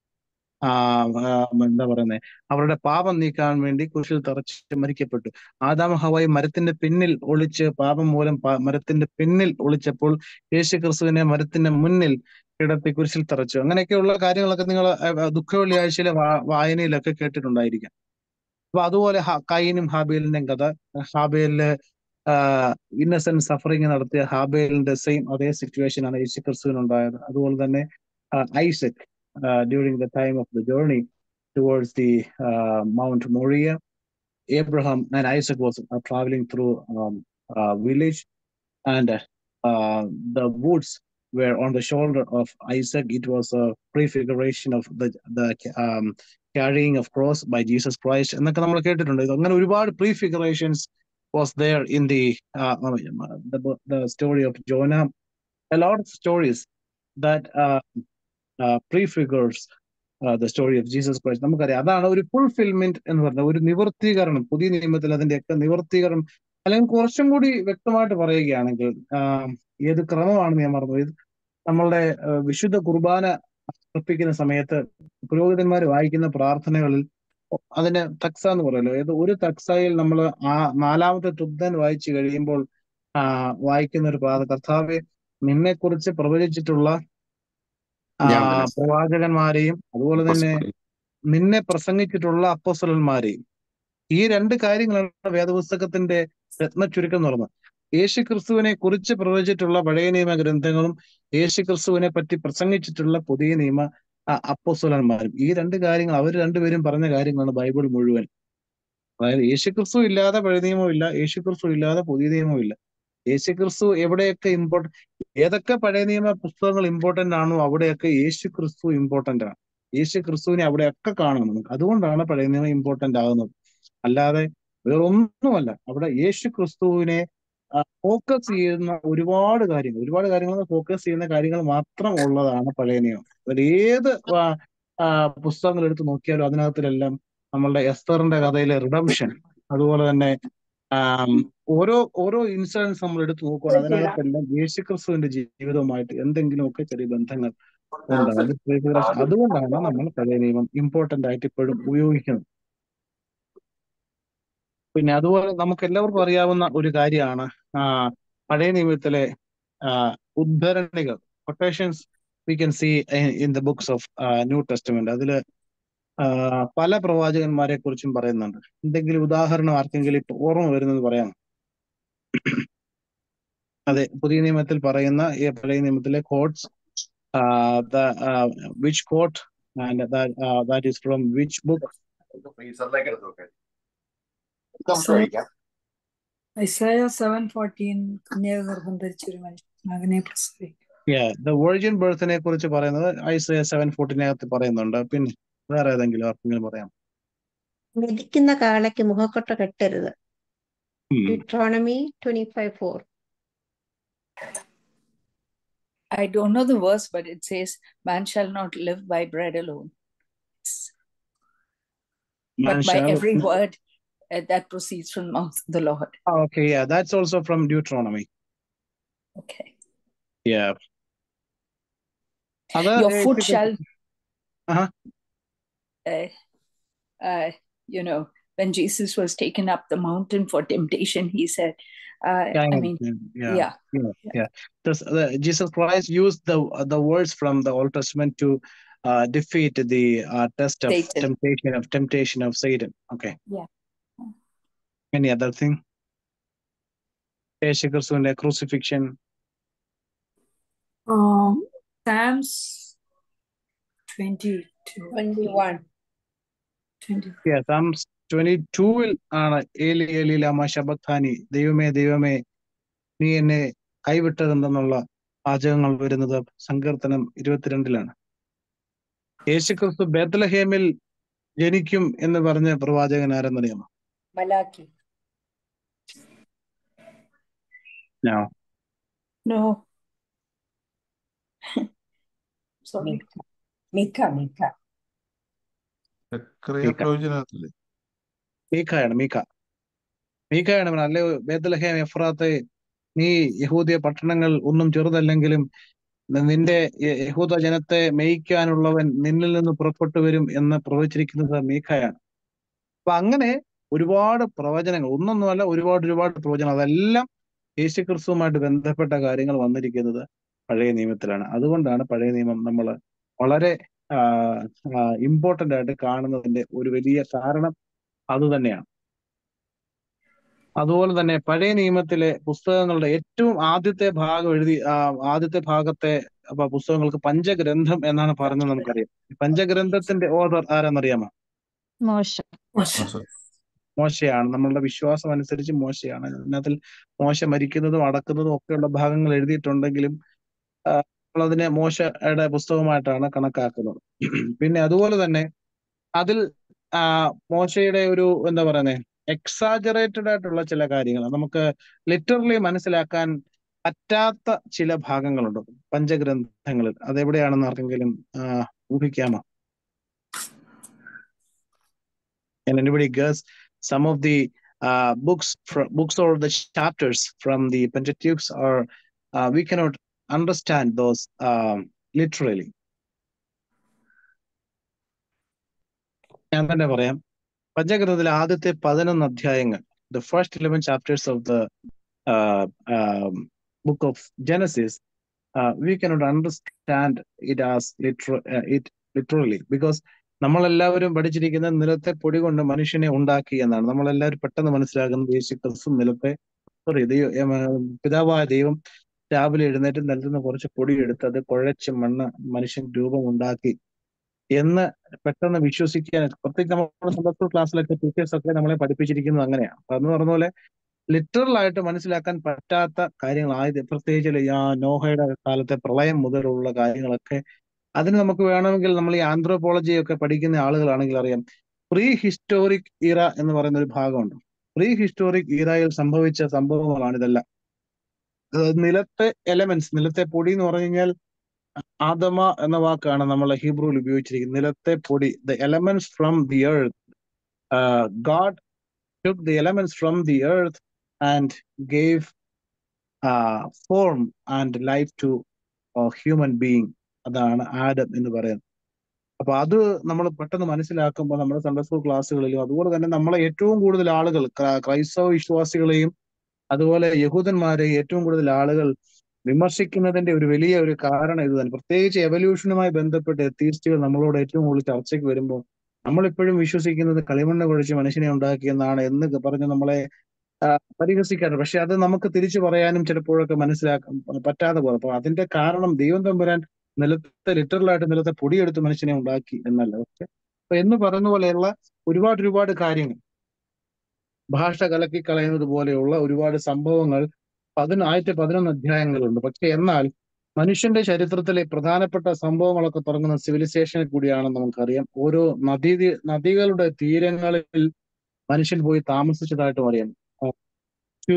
ആ ആ, എന്താ പറയുന്നത്, അവരുടെ പാപം നീക്കാൻ വേണ്ടി കുരിശിൽ തറച്ച് മരിക്കപ്പെട്ടു. ആദാം ഹവ്വായി മരത്തിന്റെ പിന്നിൽ ഒളിച്ച് പാപം മൂലം പ- മരത്തിന്റെ പിന്നിൽ ഒളിച്ചപ്പോൾ യേശു ക്രിസ്തുവിനെ മരത്തിന്റെ മുന്നിൽ കിടത്തി കുരിശിൽ തറച്ചു. അങ്ങനെയൊക്കെയുള്ള കാര്യങ്ങളൊക്കെ നിങ്ങൾ ദുഃഖ വെള്ളിയാഴ്ചയിലെ വാ- വായനയിലൊക്കെ കേട്ടിട്ടുണ്ടായിരിക്കാം. അപ്പൊ അതുപോലെ ഹ- കയീനും ഹാബേലിന്റെയും കഥ. ഹാബേലില് ഇന്നസെന്റ് സഫറിങ് നടത്തിയ ഹാബേലിന്റെ സെയിം അതേ സിറ്റുവേഷൻ ആണ് യേശു ക്രിസ്തുവിനുണ്ടായത്. അതുപോലെ തന്നെ Isaac during the time of the journey towards the Mount Moriah, Abraham and Isaac was uh, traveling through um, uh, village, and uh, the woods were on the shoulder of Isaac. It was a prefiguration of the the um, carrying of cross by Jesus Christ. എന്നൊക്കെ നമ്മൾ കേട്ടിട്ടുണ്ട്. ഇത് അങ്ങനെ ഒരുപാട് prefigurations was there in the uh, the, the story of Jonah. A lot of stories that uh, uh, prefigures uh, the story of Jesus Christ. നമുക്കറിയാം അതാണ് ഒരു fulfilment എന്ന് പറഞ്ഞ ഒരു നിവർത്തീകരണം. പുതിയ നിയമത്തിൽ അതിന്റെയൊക്കെ നിവർത്തീകരണം, അല്ലെങ്കിൽ കുറച്ചും കൂടി വ്യക്തമായിട്ട് പറയുകയാണെങ്കിൽ ആഹ് ഏത് ക്രമമാണെന്ന് ഞാൻ മറന്നു. ഇത് നമ്മളുടെ ആഹ് വിശുദ്ധ കുർബാന അർപ്പിക്കുന്ന സമയത്ത് പുരോഹിതന്മാർ വായിക്കുന്ന പ്രാർത്ഥനകളിൽ അതിന് തക്സ എന്ന് പറയുമല്ലോ. ഏത് ഒരു തക്സയിൽ നമ്മൾ ആ നാലാമത്തെ തുബ്ദൻ വായിച്ചു കഴിയുമ്പോൾ ആ വായിക്കുന്ന ഒരു പ്രാർത്ഥന, കർത്താവെ നിന്നെ കുറിച്ച് പ്രവചിച്ചിട്ടുള്ള ആ ഞാൻ തന്നെ പ്രവാചകന്മാരെയും അതുപോലെ തന്നെ നിന്നെ പ്രസംഗിച്ചിട്ടുള്ള അപ്പോസ്തലന്മാരെയും. ഈ രണ്ട് കാര്യങ്ങളാണ് വേദപുസ്തകത്തിന്റെ രത്നച്ചുരുക്കം എന്ന് പറയുന്നത്. യേശു ക്രിസ്തുവിനെ കുറിച്ച് പ്രവചിച്ചിട്ടുള്ള പഴയ നിയമ ഗ്രന്ഥങ്ങളും യേശു ക്രിസ്തുവിനെ പറ്റി പ്രസംഗിച്ചിട്ടുള്ള പുതിയ നിയമ അ- അപ്പോസ്തലന്മാരും. ഈ രണ്ട് കാര്യങ്ങൾ അവർ രണ്ടുപേരും പറഞ്ഞ കാര്യങ്ങളാണ് ബൈബിൾ മുഴുവൻ. അതായത് യേശു ക്രിസ്തു ഇല്ലാതെ പഴയ നിയമം ഇല്ല, യേശു ക്രിസ്തു ഇല്ലാതെ പുതിയ നിയമം ഇല്ല. യേശു ക്രിസ്തു എവിടെയൊക്കെ ഇമ്പോർട്ടന്റ്, ഏതൊക്കെ പഴയ നിയമ പുസ്തകങ്ങൾ ഇമ്പോർട്ടന്റ് ആണോ അവിടെയൊക്കെ യേശു ക്രിസ്തു ഇമ്പോർട്ടന്റ് ആണ്. യേശു ക്രിസ്തുവിനെ അവിടെയൊക്കെ കാണണം നമുക്ക്. അതുകൊണ്ടാണ് പഴയ നിയമം ഇമ്പോർട്ടന്റ് ആകുന്നത്. അല്ലാതെ വേറൊന്നുമല്ല. അവിടെ യേശു ക്രിസ്തുവിനെ ഫോക്കസ് ചെയ്യുന്ന ഒരുപാട് കാര്യങ്ങൾ ഒരുപാട് കാര്യങ്ങൾ ഫോക്കസ് ചെയ്യുന്ന കാര്യങ്ങൾ മാത്രം ഉള്ളതാണ് പഴയ നിയമം. അതിൽ ഏത് ആ, ആ, പുസ്തകങ്ങൾ എടുത്ത് നോക്കിയാലും അതിനകത്തിലെല്ലാം നമ്മളുടെ എസ്തറിന്റെ കഥയിലെ റിഡംഷൻ, അതുപോലെ തന്നെ ആം, ഓരോ ഓരോ ഇൻസിഡൻസ് നമ്മൾ എടുത്ത് നോക്കുവാണെങ്കിൽ അതിനകത്തെല്ലാം യേശുക്രിസ്തുവിന്റെ ജീവിതവുമായിട്ട് എന്തെങ്കിലുമൊക്കെ ചെറിയ ബന്ധങ്ങൾ ഉണ്ടാകും. അത് പ്രിയപ്പെട്ട- അതുകൊണ്ടാണ് നമ്മൾ പഴയ നിയമം ഇമ്പോർട്ടന്റ് ആയിട്ട് ഇപ്പോഴും ഉപയോഗിക്കുന്നത്. പിന്നെ അതുപോലെ നമുക്ക് എല്ലാവർക്കും അറിയാവുന്ന ഒരു കാര്യമാണ് ആ പഴയ നിയമത്തിലെ ആ, ഉദ്ധരണികൾ, quotations we can see in the books of New Testament. അതില് ആ, പല പ്രവാചകന്മാരെ കുറിച്ചും പറയുന്നുണ്ട്. എന്തെങ്കിലും ഉദാഹരണം ആർക്കെങ്കിലും ഇപ്പൊ ഓർമ്മ വരുന്നത് പറയാം? അതെ, പുതിയ നിയമത്തിൽ പറയുന്ന ഈ പഴയ നിയമത്തിലെ quotes, which quote and that is from which book? Isaiah seven fourteen കന്യാഗർഭം ധരിച്ചൊരു മനുഷ്യൻ മകനെ പ്രസവിക്കും. ദ വെർജിൻ ബർത്തിനെ കുറിച്ച് പറയുന്നത് ഐസയ സെവൻ ഫോർട്ടീനകത്ത് പറയുന്നുണ്ട്. പിന്നെ വേറെ ഏതെങ്കിലും ആർക്കെങ്കിലും പറയാം? മെതിക്കുന്ന കാളയ്ക്ക് മുഖക്കൊട്ട കെട്ടരുത്. ഉം. Deuteronomy twenty-five four. I don't know the verse, but it says, "Man shall not live by bread alone, Man but by shall- every word uh, that proceeds from the mouth of the Lord." Ah, okay, yeah, that's also from Deuteronomy. Okay. Yeah. Other, Your uh, foot if you- shall, Uh-huh. uh, uh, you know, when Jesus was taken up the mountain for temptation, he said, uh, Yeah, I yeah, mean, yeah, yeah. yeah, yeah. This, uh, Jesus Christ used the the words from the Old Testament to uh, defeat the uh, test of Satan. temptation of temptation of Satan. Okay. Yeah. Any other thing? യേശു ക്രിസ്തുവിന്റെ crucifixion. Um, Psalms twenty-two. twenty-one. twenty. Yeah, Psalms twenty-two-ൽ ആണ് ഏലി ഏലി ലമാ sabachthani, ദൈവമേ ദൈവമേ നീ എന്നെ കൈവിട്ടതെന്തെന്നുള്ള വാചകങ്ങൾ വരുന്നത് സങ്കീർത്തനം ഇരുപത്തിരണ്ടിലാണ്. യേശുക്രിസ്തു ബേത്ലഹേമിൽ ജനിക്കും എന്ന് പറഞ്ഞ പ്രവാചകൻ ആരെന്നറിയാമോ? Malaki. No. No. Sorry. Mika. Mika. Zacharia മീക്ക. പ്രവചനത്തില് മീഖയാണ് മീഖ മീഖയാണ് പറഞ്ഞത്, അല്ലേ ബേത്ലഹേം എഫ്രാത്തെ, നീ യഹൂദിയ പട്ടണങ്ങൾ ഒന്നും ചെറുതല്ലെങ്കിലും നിന്റെ യ- യഹൂദ ജനത്തെ മേയ്ക്കാനുള്ളവൻ നിന്നിൽ നിന്ന് പുറപ്പെട്ടു വരും എന്ന് പ്രവചിച്ചിരിക്കുന്നത് മീഖയാണ്. അപ്പൊ അങ്ങനെ ഒരുപാട് പ്രവചനങ്ങൾ, ഒന്നൊന്നുമല്ല, ഒരുപാട് ഒരുപാട് പ്രവചനം, അതെല്ലാം യേശുക്രിസ്തുവുമായിട്ട് ബന്ധപ്പെട്ട കാര്യങ്ങൾ വന്നിരിക്കുന്നത് പഴയ നിയമത്തിലാണ്. അതുകൊണ്ടാണ് പഴയ നിയമം നമ്മൾ വളരെ ഇമ്പോർട്ടന്റ് ആയിട്ട് കാണുന്നതിന്റെ ഒരു വലിയ കാരണം അത് തന്നെയാണ്. അതുപോലെ തന്നെ പഴയ നിയമത്തിലെ പുസ്തകങ്ങളുടെ ഏറ്റവും ആദ്യത്തെ ഭാഗം എഴുതി ആ, ആദ്യത്തെ ഭാഗത്തെ അപ്പൊ പുസ്തകങ്ങൾക്ക് പഞ്ചഗ്രന്ഥം എന്നാണ് പറഞ്ഞത് നമുക്കറിയാം. ഈ പഞ്ചഗ്രന്ഥത്തിന്റെ ഓർഡർ ആരാന്നറിയാമോ? മോശ. മോശം. മോശയാണ്. നമ്മളുടെ വിശ്വാസം അനുസരിച്ച് മോശയാണ്. അതിനകത്തിൽ മോശ മരിക്കുന്നതും അടക്കുന്നതും ഒക്കെയുള്ള ഭാഗങ്ങൾ എഴുതിയിട്ടുണ്ടെങ്കിലും ആ, നമ്മളതിനെ മോശയുടെ പുസ്തകമായിട്ടാണ് കണക്കാക്കുന്നത്. പിന്നെ അതുപോലെ തന്നെ അതിൽ ആ, മോശയുടെ ഒരു എന്താ പറയുന്നത് എക്സാജറേറ്റഡ് ആയിട്ടുള്ള ചില കാര്യങ്ങൾ, നമുക്ക് ലിറ്ററലി മനസ്സിലാക്കാൻ പറ്റാത്ത ചില ഭാഗങ്ങളുണ്ട് പഞ്ചഗ്രന്ഥങ്ങളിൽ. അതെവിടെയാണെന്ന് ആർക്കെങ്കിലും ആ, ഊഹിക്കാമോ? And anybody guess some of the uh, books from books or the chapters from the Pentateuch are uh, we cannot understand those um, literally. ഞാൻ തന്നെ പറയാം. പഞ്ചഗ്രന്ഥത്തിലെ ആദ്യത്തെ പതിനൊന്ന് അധ്യായങ്ങൾ, the first eleven chapters of the uh, um, book of Genesis, uh, we cannot understand it as literal, uh, it literally because നമ്മളെല്ലാവരും പഠിച്ചിരിക്കുന്ന നിലത്തെ പൊടി കൊണ്ട് മനുഷ്യനെ ഉണ്ടാക്കി എന്നാണ്. നമ്മളെല്ലാവരും പെട്ടെന്ന് മനസ്സിലാക്കുന്നത് യേശു ക്രിസ്തു നിലത്തെ സോറി ദൈവം പിതാവായ ദൈവം രാവിലെ എഴുന്നേറ്റ് നിലത്ത് നിന്ന് കുറച്ച് പൊടി എടുത്ത് അത് കുഴച്ച് മണ്ണ് മനുഷ്യൻ രൂപം ഉണ്ടാക്കി എന്ന് പെട്ടെന്ന് വിശ്വസിക്കാൻ, പ്രത്യേകിച്ച് നമ്മുടെ സൺഡേ സ്കൂൾ ക്ലാസ്സിലൊക്കെ ടീച്ചേഴ്സ് ഒക്കെ നമ്മളെ പഠിപ്പിച്ചിരിക്കുന്നത് അങ്ങനെയാണ്. അപ്പൊ എന്ന് പറഞ്ഞ പോലെ ലിറ്ററൽ ആയിട്ട് മനസ്സിലാക്കാൻ പറ്റാത്ത കാര്യങ്ങളായത്, പ്രത്യേകിച്ച് ഈ ആ നോഹയുടെ കാലത്തെ പ്രളയം മുതലുള്ള കാര്യങ്ങളൊക്കെ. അതിന് നമുക്ക് വേണമെങ്കിൽ നമ്മൾ ഈ ആന്ത്രോപോളജി ഒക്കെ പഠിക്കുന്ന ആളുകളാണെങ്കിൽ അറിയാം, പ്രീ ഹിസ്റ്റോറിക് ഇറ എന്ന് പറയുന്ന ഒരു ഭാഗമുണ്ട്. പ്രീ ഹിസ്റ്റോറിക് ഇറയിൽ സംഭവിച്ച സംഭവങ്ങളാണ് ഇതെല്ലാം. അതായത് നിലത്തെ എലമെന്റ്സ്, നിലത്തെ പൊടി എന്ന് പറഞ്ഞു കഴിഞ്ഞാൽ ആദമ എന്ന വാക്കാണ് നമ്മൾ ഹീബ്രുവിൽ ഉപയോഗിച്ചിരിക്കുന്നത്. നിലത്തെ പൊടി, the elements from the earth. God took the elements from the earth and gave uh, form and life to a human being. അതാണ് ആഡം എന്ന് പറയുന്നത്. അപ്പൊ അത് നമ്മൾ പെട്ടെന്ന് മനസ്സിലാക്കുമ്പോൾ നമ്മുടെ സൺഡേ സ്കൂൾ ക്ലാസ്സുകളിലും അതുപോലെ തന്നെ നമ്മളെ ഏറ്റവും കൂടുതൽ ആളുകൾ ക്ര- ക്രൈസ്തവ വിശ്വാസികളെയും അതുപോലെ യഹൂദന്മാരെയും ഏറ്റവും കൂടുതൽ ആളുകൾ വിമർശിക്കുന്നതിന്റെ ഒരു വലിയ ഒരു കാരണം ഇത് തന്നെ. പ്രത്യേകിച്ച് എവല്യൂഷനുമായി ബന്ധപ്പെട്ട് എത്തീസ്റ്റുകൾ നമ്മളോട് ഏറ്റവും കൂടുതൽ ചർച്ചയ്ക്ക് വരുമ്പോൾ നമ്മളിപ്പോഴും വിശ്വസിക്കുന്നത് കളിമണ്ണ് കുഴച്ച് മനുഷ്യനെ ഉണ്ടാക്കിയെന്നാണ് എന്ന് പറഞ്ഞ് നമ്മളെ ആ, പരിഹസിക്കാറുണ്ട്. പക്ഷെ അത് നമുക്ക് തിരിച്ചു പറയാനും ചിലപ്പോഴൊക്കെ മനസ്സിലാക്കാൻ പറ്റാതെ പോകും. അപ്പൊ അതിന്റെ കാരണം ദൈവം തമ്പുരാൻ നിലത്തെ ലിറ്ററലായിട്ട് നിലത്തെ പൊടിയെടുത്ത് മനുഷ്യനെ ഉണ്ടാക്കി എന്നല്ല. പക്ഷെ അപ്പൊ എന്ന് പറയുന്ന പോലെയുള്ള ഒരുപാട് ഒരുപാട് കാര്യങ്ങൾ, ഭാഷ കലക്കി കളയുന്നത് പോലെയുള്ള ഒരുപാട് സംഭവങ്ങൾ പതിന ആയിരത്തി പതിനൊന്ന് അധ്യായങ്ങളുണ്ട്. പക്ഷെ എന്നാൽ മനുഷ്യന്റെ ചരിത്രത്തിലെ പ്രധാനപ്പെട്ട സംഭവങ്ങളൊക്കെ തുടങ്ങുന്ന സിവിലൈസേഷനിൽ കൂടിയാണെന്ന് നമുക്കറിയാം. ഓരോ നദീ നദികളുടെ തീരങ്ങളിൽ മനുഷ്യൻ പോയി താമസിച്ചതായിട്ടും അറിയാം. To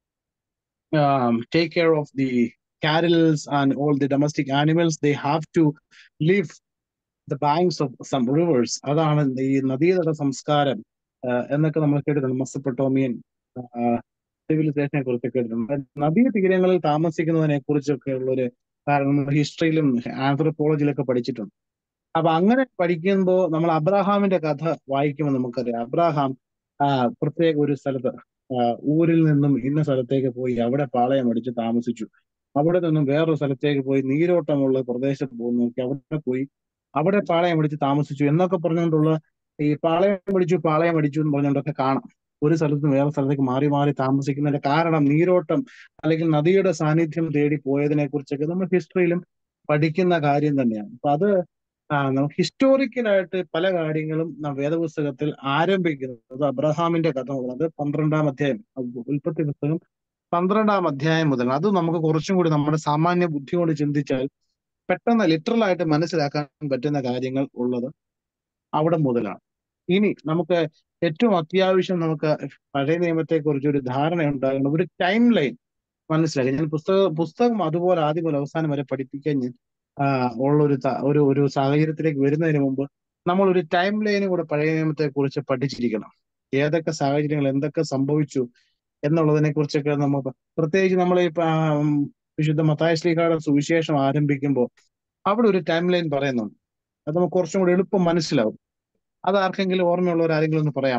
take care of the corrals and all the domestic animals, they have to live the banks of some rivers. അതാണ് ഈ നദീതട സംസ്കാരം ആ, എന്നൊക്കെ നമ്മൾ കേട്ടിട്ടുണ്ട്. മെസപ്പൊട്ടോമിയൻ സിവിലൈസേഷനെ കുറിച്ച് കേട്ടിട്ടുണ്ട്. നദീ തീരങ്ങളിൽ താമസിക്കുന്നതിനെ കുറിച്ചൊക്കെ ഉള്ളൊരു കാരണം നമ്മൾ ഹിസ്റ്ററിയിലും ആന്ത്രോപോളജിയിലൊക്കെ പഠിച്ചിട്ടുണ്ട്. അപ്പൊ അങ്ങനെ പഠിക്കുമ്പോൾ നമ്മൾ അബ്രാഹാമിന്റെ കഥ വായിക്കുമ്പോൾ നമുക്കറിയാം, അബ്രാഹാം ആ പ്രത്യേക ഒരു സ്ഥലത്ത് ആ, ഊരിൽ നിന്നും ഇന്ന സ്ഥലത്തേക്ക് പോയി അവിടെ പാളയം അടിച്ച് താമസിച്ചു. അവിടെ നിന്നും വേറൊരു സ്ഥലത്തേക്ക് പോയി നീരോട്ടമുള്ള പ്രദേശത്ത് പോയി നോക്കി അവിടെ പോയി അവിടെ പാളയം അടിച്ച് താമസിച്ചു എന്നൊക്കെ പറഞ്ഞുകൊണ്ടുള്ള ഈ പാളയം അടിച്ചു പാളയം അടിച്ചു എന്ന് പറഞ്ഞുകൊണ്ടൊക്കെ കാണാം. ഒരു സ്ഥലത്ത് നിന്ന് വേറെ സ്ഥലത്തേക്ക് മാറി മാറി താമസിക്കുന്നതിന്റെ കാരണം നീരോട്ടം അല്ലെങ്കിൽ നദിയുടെ സാന്നിധ്യം തേടി പോയതിനെ കുറിച്ചൊക്കെ നമ്മൾ ഹിസ്റ്ററിയിലും പഠിക്കുന്ന കാര്യം തന്നെയാണ്. അപ്പൊ അത് ആ നമുക്ക് ഹിസ്റ്റോറിക്കലായിട്ട് പല കാര്യങ്ങളും നാം വേദപുസ്തകത്തിൽ ആരംഭിക്കുന്നത് അബ്രഹാമിന്റെ കഥ മുതൽ, അത് പന്ത്രണ്ടാം അധ്യായം, ഉൽപ്പത്തി പുസ്തകം പന്ത്രണ്ടാം അധ്യായം മുതൽ. അത് നമുക്ക് കുറച്ചും കൂടി നമ്മുടെ സാമാന്യ ബുദ്ധി കൊണ്ട് ചിന്തിച്ചാൽ പെട്ടെന്ന് ലിറ്ററൽ ആയിട്ട് മനസ്സിലാക്കാൻ പറ്റുന്ന കാര്യങ്ങൾ ഉള്ളത് അവിടെ മുതലാണ്. ഇനി നമുക്ക് ഏറ്റവും അത്യാവശ്യം നമുക്ക് പഴയ നിയമത്തെ കുറിച്ച് ഒരു ധാരണ ഉണ്ടാകണം, ഒരു ടൈം ലൈൻ മനസ്സിലാക്കി. ഞാൻ പുസ്തക പുസ്തകം അതുപോലെ ആദ്യം മുതൽ അവസാനം വരെ പഠിപ്പിക്കാൻ ഞാൻ ആ, ഉള്ള ഒരു ത- ഒരു ഒരു സാഹചര്യത്തിലേക്ക് വരുന്നതിന് മുമ്പ് നമ്മൾ ഒരു ടൈം ലൈനും കൂടെ പഴയ നിയമത്തെ കുറിച്ച് പഠിച്ചിരിക്കണം. ഏതൊക്കെ സാഹചര്യങ്ങൾ എന്തൊക്കെ സംഭവിച്ചു എന്നുള്ളതിനെ കുറിച്ചൊക്കെ നമ്മൾ പ്രത്യേകിച്ച് നമ്മൾ ഈ ആ, ഉം, വിശുദ്ധ മത്തായി ശ്ലീഹായുടെ സുവിശേഷം ആരംഭിക്കുമ്പോൾ അവിടെ ഒരു ടൈം ലൈൻ പറയുന്നുണ്ട്. അത് നമുക്ക് കുറച്ചും കൂടി എളുപ്പം മനസ്സിലാവും. അത് ആർക്കെങ്കിലും ഓർമ്മയുള്ളവർ ആരെങ്കിലും ഒന്ന് പറയാം.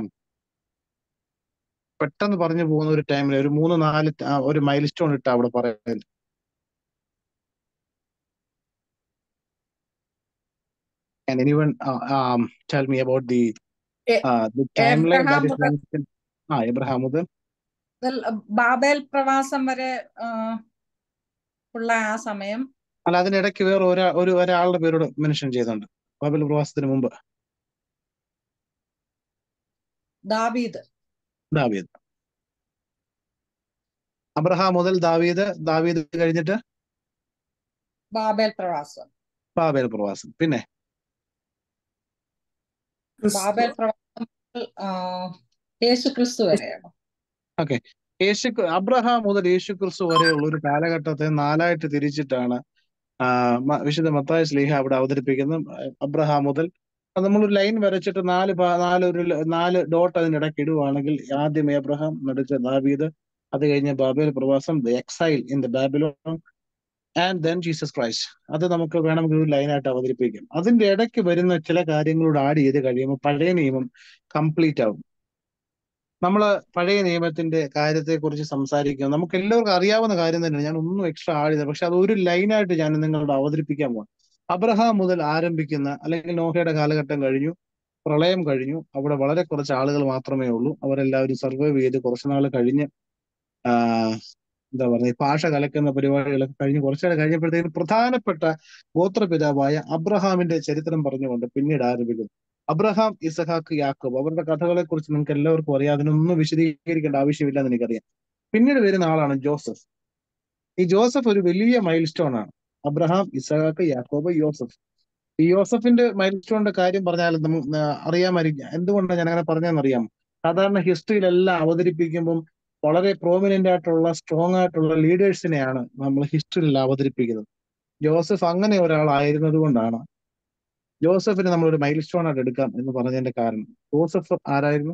പെട്ടെന്ന് പറഞ്ഞു പോകുന്ന ഒരു ടൈമിൽ ഒരു മൂന്ന് നാല് ത- ആ, ഒരു മൈൽ സ്റ്റോൺ ഇട്ട് അവിടെ പറയുന്നത്. Can anyone uh, um, tell me about the എ- uh, the timeline that Abraham is മുതൽ mentioned? ആ എബ്രഹാം മുതൽ മുതൽ ബാബേൽ പ്രവാസം വരെ ആ, ഉള്ള ആ സമയം അല്ല, അതിനിടയ്ക്ക് വേറെ ഒരാ ഒരു ഒരാളുടെ പേരോട് മെൻഷൻ ചെയ്യുന്നുണ്ട് ബാബേൽ പ്രവാസത്തിന് മുമ്പ്. ദാവീദ്. ദാവീദ്. അബ്രഹാം മുതൽ ദാവീദ്, ദാവീദ് കഴിഞ്ഞിട്ട് ബാബേൽ പ്രവാസം. ബാബേൽ പ്രവാസം. പിന്നെ ക്രിസ്തു ബാബേൽ പ്രവാസം മുതൽ ആ, യേശു ക്രിസ്തു വരെയാണ്. ഓക്കെ, യേശു അബ്രഹാം മുതൽ യേശു ക്രിസ്തു വരെയുള്ള ഒരു കാലഘട്ടത്തെ നാലായിട്ട് തിരിച്ചിട്ടാണ് ആ മ- വിശുദ്ധ മത്തായി ശ്ലീഹ അവിടെ അവതരിപ്പിക്കുന്നത്. അബ്രഹാം മുതൽ അത് നമ്മളൊരു ലൈൻ വരച്ചിട്ട് നാല് ഭാ- നാല് ഒരു ല- നാല് ഡോട്ട് അതിനിടയ്ക്ക് ഇടുവാണെങ്കിൽ ആദ്യം ഏബ്രഹാം, നടുക്ക് ദാവീദ്, അത് കഴിഞ്ഞ് ബാബേൽ പ്രവാസം, the exile in the Babylon and then Jesus Christ. അത് നമുക്ക് വേണമെങ്കിൽ ഒരു ലൈനായിട്ട് അവതരിപ്പിക്കാം. അതിന്റെ ഇടയ്ക്ക് വരുന്ന ചില കാര്യങ്ങളോട് ആഡ് ചെയ്ത് കഴിയുമ്പോൾ പഴയ നിയമം കംപ്ലീറ്റ് ആവും. നമ്മൾ പഴയ നിയമത്തിന്റെ കാര്യത്തെ കുറിച്ച് സംസാരിക്കുക നമുക്ക് എല്ലാവർക്കും അറിയാവുന്ന കാര്യം തന്നെയാണ്. ഞാൻ ഒന്നും എക്സ്ട്രാ ആഡ് ചെയ്തത്, പക്ഷെ അത് ഒരു ലൈനായിട്ട് ഞാൻ നിങ്ങളോട് അവതരിപ്പിക്കാൻ പോകാം. അബ്രഹാം മുതൽ ആരംഭിക്കുന്ന അല്ലെങ്കിൽ നോഹയുടെ കാലഘട്ടം കഴിഞ്ഞു, പ്രളയം കഴിഞ്ഞു, അവിടെ വളരെ കുറച്ച് ആളുകൾ മാത്രമേ ഉള്ളൂ. അവരെല്ലാവരും സർവൈവ് ചെയ്ത് കുറച്ചു നാൾ കഴിഞ്ഞ് ആ എന്താ പറയുക, ഈ ഭാഷ കലക്കുന്ന പരിപാടികളൊക്കെ കഴിഞ്ഞ് കുറച്ചുനാൾ കഴിഞ്ഞപ്പോഴത്തേക്കും പ്രധാനപ്പെട്ട ഗോത്രപിതാവായ അബ്രഹാമിന്റെ ചരിത്രം പറഞ്ഞുകൊണ്ട് പിന്നീട് ആരംഭിക്കുന്നു. അബ്രഹാം, ഇസഹാക്ക്, യാക്കോബ്, അവരുടെ കഥകളെ കുറിച്ച് നിങ്ങൾക്ക് എല്ലാവർക്കും അറിയാം. അതിനൊന്നും വിശദീകരിക്കേണ്ട ആവശ്യമില്ല എന്ന് എനിക്കറിയാം. പിന്നീട് വരുന്ന ആളാണ് ജോസഫ്. ഈ ജോസഫ് ഒരു വലിയ മൈൽ സ്റ്റോൺ ആണ്. അബ്രഹാം, ഇസഹാക്ക്, യാക്കോബ്, യോസഫ്. ഈ യോസഫിന്റെ മൈൽ സ്റ്റോണിന്റെ കാര്യം പറഞ്ഞാൽ നമുക്ക് അറിയാമായിരിക്കും. എന്തുകൊണ്ടാണ് ഞാൻ അങ്ങനെ പറഞ്ഞതെന്ന് അറിയാം. സാധാരണ ഹിസ്റ്ററിയിലെല്ലാം അവതരിപ്പിക്കുമ്പം വളരെ പ്രോമിനന്റ് ആയിട്ടുള്ള സ്ട്രോങ് ആയിട്ടുള്ള ലീഡേഴ്സിനെയാണ് നമ്മൾ ഹിസ്റ്ററിയിൽ അവതരിപ്പിക്കുന്നത്. ജോസഫ് അങ്ങനെ ഒരാളായിരുന്നത് കൊണ്ടാണ് ജോസഫിനെ നമ്മൾ ഒരു മൈൽ സ്റ്റോൺ ആയിട്ട് എടുക്കാം എന്ന് പറഞ്ഞതിന്റെ കാരണം. ജോസഫ് ആരായിരുന്നു?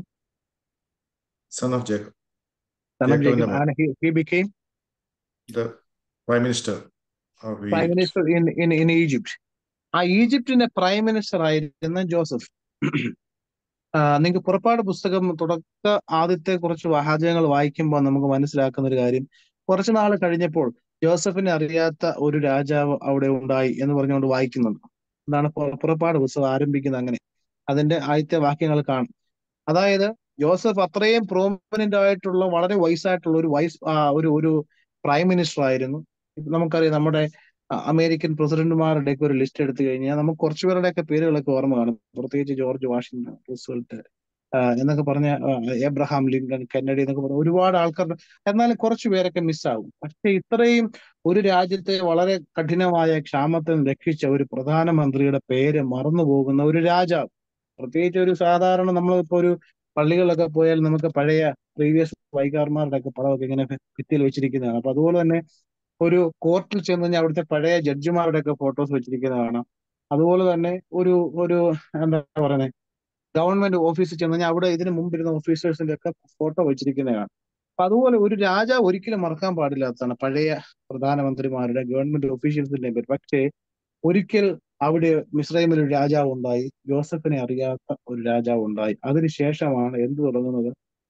Son of Jacob, son of ജേക്കബിന്റെ ജേക്കബ്. മകൻ, and he became the prime minister of prime Egypt. Minister in in in Egypt. ആ ഈജിപ്തിന്റെ പ്രൈം മിനിസ്റ്റർ ആയിരുന്ന ജോസഫ്. നിങ്ങൾക്ക് പുറപ്പാട് പുസ്തകം തുടക്ക ആദ്യത്തെ കുറച്ച് വാചകങ്ങൾ വായിക്കുമ്പോൾ നമുക്ക് മനസ്സിലാക്കുന്ന ഒരു കാര്യം, കുറച്ചു നാൾ കഴിഞ്ഞപ്പോൾ ജോസഫിനെ അറിയാത്ത ഒരു രാജാവ് അവിടെ ഉണ്ടായി എന്ന് പറഞ്ഞുകൊണ്ട് വായിക്കുന്നുണ്ട്. എന്താണ് പുറപ്പാട് പുസ്തകം ആരംഭിക്കുന്നത് അങ്ങനെ. അതിന്റെ ആദ്യത്തെ വാക്യങ്ങൾ കാണും. അതായത് ജോസഫ് അത്രയും പ്രോമിനന്റ് ആയിട്ടുള്ള വളരെ വയസ്സായിട്ടുള്ള ഒരു വൈസ് ഒരു ഒരു പ്രൈം മിനിസ്റ്റർ ആയിരുന്നു. നമുക്കറിയാം നമ്മുടെ അമേരിക്കൻ പ്രസിഡന്റുമാരുടെയൊക്കെ ഒരു ലിസ്റ്റ് എടുത്തു കഴിഞ്ഞാൽ നമുക്ക് കുറച്ചുപേരുടെയൊക്കെ പേരുകളൊക്കെ ഓർമ്മ കാണും. പ്രത്യേകിച്ച് ജോർജ് വാഷിംഗ്ടൺ, റൂസ്വെൽറ്റ് എന്നൊക്കെ പറഞ്ഞ എബ്രഹാം ലിങ്കൺ, കെന്നഡി എന്നൊക്കെ പറഞ്ഞ ഒരുപാട് ആൾക്കാർ. എന്നാലും കുറച്ചു പേരൊക്കെ മിസ്സാകും. പക്ഷെ ഇത്രയും ഒരു രാജ്യത്തെ വളരെ കഠിനമായ ക്ഷാമത്തിൽ രക്ഷിച്ച ഒരു പ്രധാനമന്ത്രിയുടെ പേര് മറന്നു പോകുന്ന ഒരു രാജാവ്, പ്രത്യേകിച്ച് ഒരു സാധാരണ നമ്മളിപ്പോ ഒരു പള്ളികളിലൊക്കെ പോയാൽ നമുക്ക് പഴയ പ്രീവിയസ് വൈകാർമാരുടെ ഒക്കെ പടമൊക്കെ ഇങ്ങനെ ഭിത്തിയിൽ വെച്ചിരിക്കുന്നതാണ്. അപ്പൊ അതുപോലെ തന്നെ ഒരു കോർട്ടിൽ ചെന്ന് കഴിഞ്ഞാൽ അവിടുത്തെ പഴയ ജഡ്ജിമാരുടെ ഒക്കെ ഫോട്ടോസ് വെച്ചിരിക്കുന്നതാണ്. അതുപോലെ തന്നെ ഒരു ഒരു എന്താ പറയുന്നത്, ഗവൺമെന്റ് ഓഫീസിൽ ചെന്ന് കഴിഞ്ഞാൽ അവിടെ ഇതിന് മുമ്പിരുന്ന ഓഫീസേഴ്സിന്റെ ഒക്കെ ഫോട്ടോ വെച്ചിരിക്കുന്നതാണ്. അപ്പൊ അതുപോലെ ഒരു രാജാവ് ഒരിക്കലും മറക്കാൻ പാടില്ലാത്തതാണ് പഴയ പ്രധാനമന്ത്രിമാരുടെ, ഗവൺമെന്റ് ഒഫീഷ്യൽസിന്റെ പേര്. പക്ഷേ ഒരിക്കൽ അവിടെ മിസ്രൈമിൽ ഒരു രാജാവ് ഉണ്ടായി, ജോസഫിനെ അറിയാത്ത ഒരു രാജാവ് ഉണ്ടായി. അതിനുശേഷമാണ് എന്ത് തുടങ്ങുന്നത്?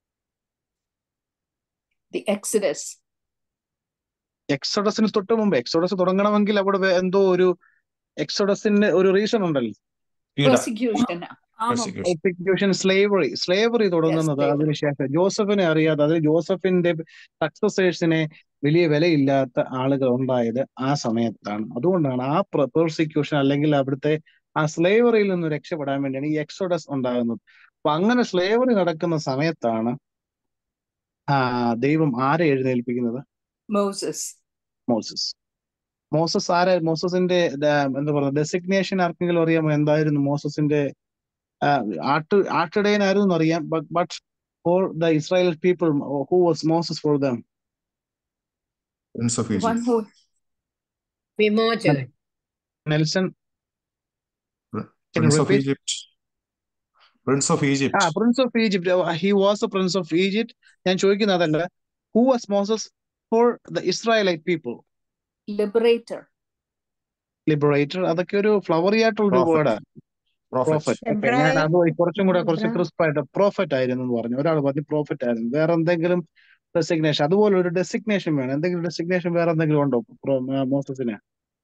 The Exodus. എക്സോഡസിന് തൊട്ട് മുമ്പ്. എക്സോഡസ് തുടങ്ങണമെങ്കിൽ അവിടെ വേ- എന്തോ ഒരു എക്സോഡസിന് ഒരു റീസൺ ഉണ്ടല്ലോ. പീഡ, Persecution. ആമം. Persecution. Execution, slavery. Slavery Yes, തുടങ്ങുന്നത് slavery. അതിനുശേഷം. ജോസഫിനെ അറിയാതെ, അത് ജോസഫിന്റെ സക്സസേഴ്സിനെ വലിയ വിലയില്ലാത്ത ആളുകൾ ഉണ്ടായത് ആ സമയത്താണ്. അതുകൊണ്ടാണ് ആ പെർസിക്യൂഷൻ അല്ലെങ്കിൽ അവിടുത്തെ ആ സ്ലേവറിയിൽ നിന്ന് രക്ഷപ്പെടാൻ വേണ്ടിയാണ് ഈ എക്സോഡസ് ഉണ്ടാകുന്നത്. അപ്പൊ അങ്ങനെ സ്ലേവറി നടക്കുന്ന സമയത്താണ് ആ ദൈവം ആരെ എഴുന്നേൽപ്പിക്കുന്നത്? Moses. മോസസ്. മോസസ് ആരെ? മോസസിന്റെ ദ- എന്താ പറയുക, ഡെസിഗ്നേഷൻ ആർക്കെങ്കിലും അറിയാമോ? എന്തായിരുന്നു മോസസിന്റെ? ആട്ട് ആട്ടിടയനായിരുന്നു എന്നറിയാം. But but for the Israel people, who was Moses for them? Prince of The one Egypt. who വിമോചകൻ. Nelson, can you prince of repeat? Egypt. Prince of ആ Egypt. Prince of Egypt. He was a prince of Egypt. ഞാൻ ചോദിക്കുന്നത് അതല്ല. Who was Moses for the Israelite people? liberator. Liberator. അതൊക്കെ ഒരു flowery ആയിട്ടുള്ള ഒരു prophet. വേർഡാണ്. പ്രോഫറ്റ്. പ്രോഫറ്റ്. ഓക്കെ, ഞാൻ എബ്രായ അത് കുറച്ചും കൂടെ കുറച്ച് എബ്രാ ക്രിസ്പായിട്ട് പ്രോഫറ്റ് ആയിരുന്നു എന്ന് പറഞ്ഞു. ഒരാൾ പറഞ്ഞു പ്രോഫറ്റ് ആയിരുന്നു. വേറെ എന്തെങ്കിലും ഡെസിഗ്നേഷൻ? അതുപോലെ ഒരു ഡെസിഗ്നേഷൻ വേണം. എന്തെങ്കിലും ഡെസിഗ്നേഷൻ വേറെ എന്തെങ്കിലും ഉണ്ടോ മോസസിന്?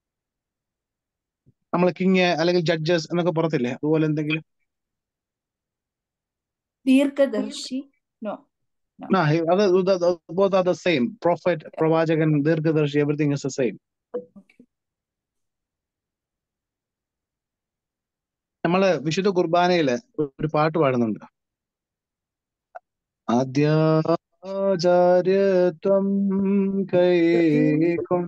നമ്മൾ കിങ് അല്ലെങ്കിൽ ജഡ്ജസ് എന്നൊക്കെ പറയത്തില്ലേ, അതുപോലെ എന്തെങ്കിലും? ദീർഘദർശി. No. No. ആ he- അത് both are the same. Prophet, പ്രവാചകൻ, ദീർഘദർശി, everything is the same. Okay. നമ്മള് വിശുദ്ധ കുർബാനയില് ഒരു പാട്ട് പാടുന്നുണ്ട്. ആദ്യാചാര്യത്വം കൈക്കൊ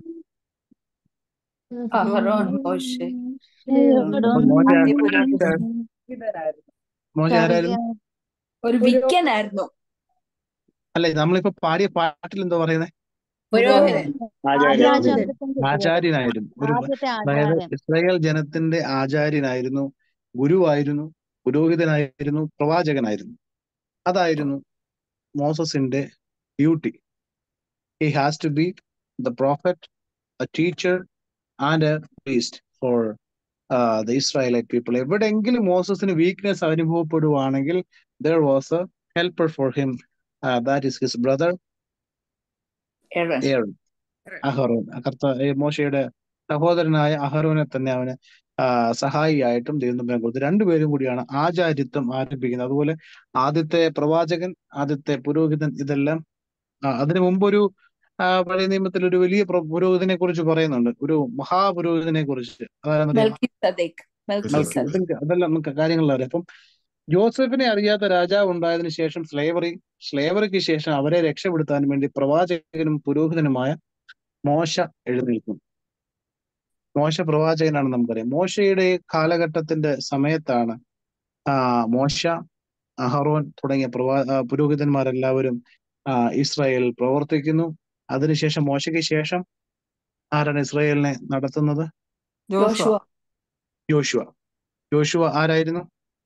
അഹരോൻ, മോശെ. മോശ ആദ്യ പുരോഹിതൻ. മോശ ആരായിരുന്നു? ഒരു വിക്കനായിരുന്നു. അല്ലെ, നമ്മളിപ്പോ പാടിയ പാട്ടിൽ എന്തോ പറയുന്നത്? പുരോഹിതൻ. പുരോഹിതൻ. ആചാര്യനായിരുന്നു. ഒരു അതായത് ഇസ്രായേൽ ജനത്തിന്റെ ആചാര്യനായിരുന്നു, ഗുരുവായിരുന്നു, പുരോഹിതനായിരുന്നു, പ്രവാചകനായിരുന്നു. അതായിരുന്നു മോസസിന്റെ duty. He has to be the prophet, a teacher and a priest for the Israelite people. എവിടെയെങ്കിലും മോസസിന് വീക്ക്നെസ് അനുഭവപ്പെടുവാണെങ്കിൽ there was a helper for him. Uh, that is his brother Aaron. Aaron. അഹറോൻ. കർത്ത മോശയുടെ സഹോദരനായ അഹറോനെ തന്നെ അവന് ആ, സഹായിയായിട്ടും ദൈവം തമ്പുരാൻ കൊടുത്തു. രണ്ടുപേരും കൂടിയാണ് ആചാര്യത്വം ആരംഭിക്കുന്നത്. അതുപോലെ ആദ്യത്തെ പ്രവാചകൻ, ആദ്യത്തെ പുരോഹിതൻ, ഇതെല്ലാം ആ, അതിനു മുമ്പൊരു ആ, പഴയ നിയമത്തിൽ ഒരു വലിയ പ്ര- പുരോഹിതനെ കുറിച്ച് പറയുന്നുണ്ട്. ഒരു മഹാപുരോഹിതനെ കുറിച്ച്. അതാരെന്നറിയാം? Melchizedek. Melchizedek. മെൽക്കി അതെല്ലാം നമുക്ക് കാര്യങ്ങളിൽ അറിയാം. അപ്പം ജോസഫിനെ അറിയാത്ത രാജാവ് ഉണ്ടായതിനു ശേഷം സ്ലേവറി സ്ലേവറിക്ക് ശേഷം അവരെ രക്ഷപ്പെടുത്താൻ വേണ്ടി പ്രവാചകനും പുരോഹിതനുമായ മോശ എഴുന്നേൽക്കും. മോശ പ്രവാചകനാണ് നമുക്കറിയാം. മോശയുടെ കാലഘട്ടത്തിന്റെ സമയത്താണ് ആ മോശ, അഹറോൻ തുടങ്ങിയ പ്രവാ ആ, പുരോഹിതന്മാരെല്ലാവരും ആ ഇസ്രായേലിൽ പ്രവർത്തിക്കുന്നു. അതിനുശേഷം മോശയ്ക്ക് ശേഷം ആരാണ് ഇസ്രായേലിനെ നടത്തുന്നത്? ജോഷുവ. Joshua. യോശുവ. യോശുവ ആരായിരുന്നു?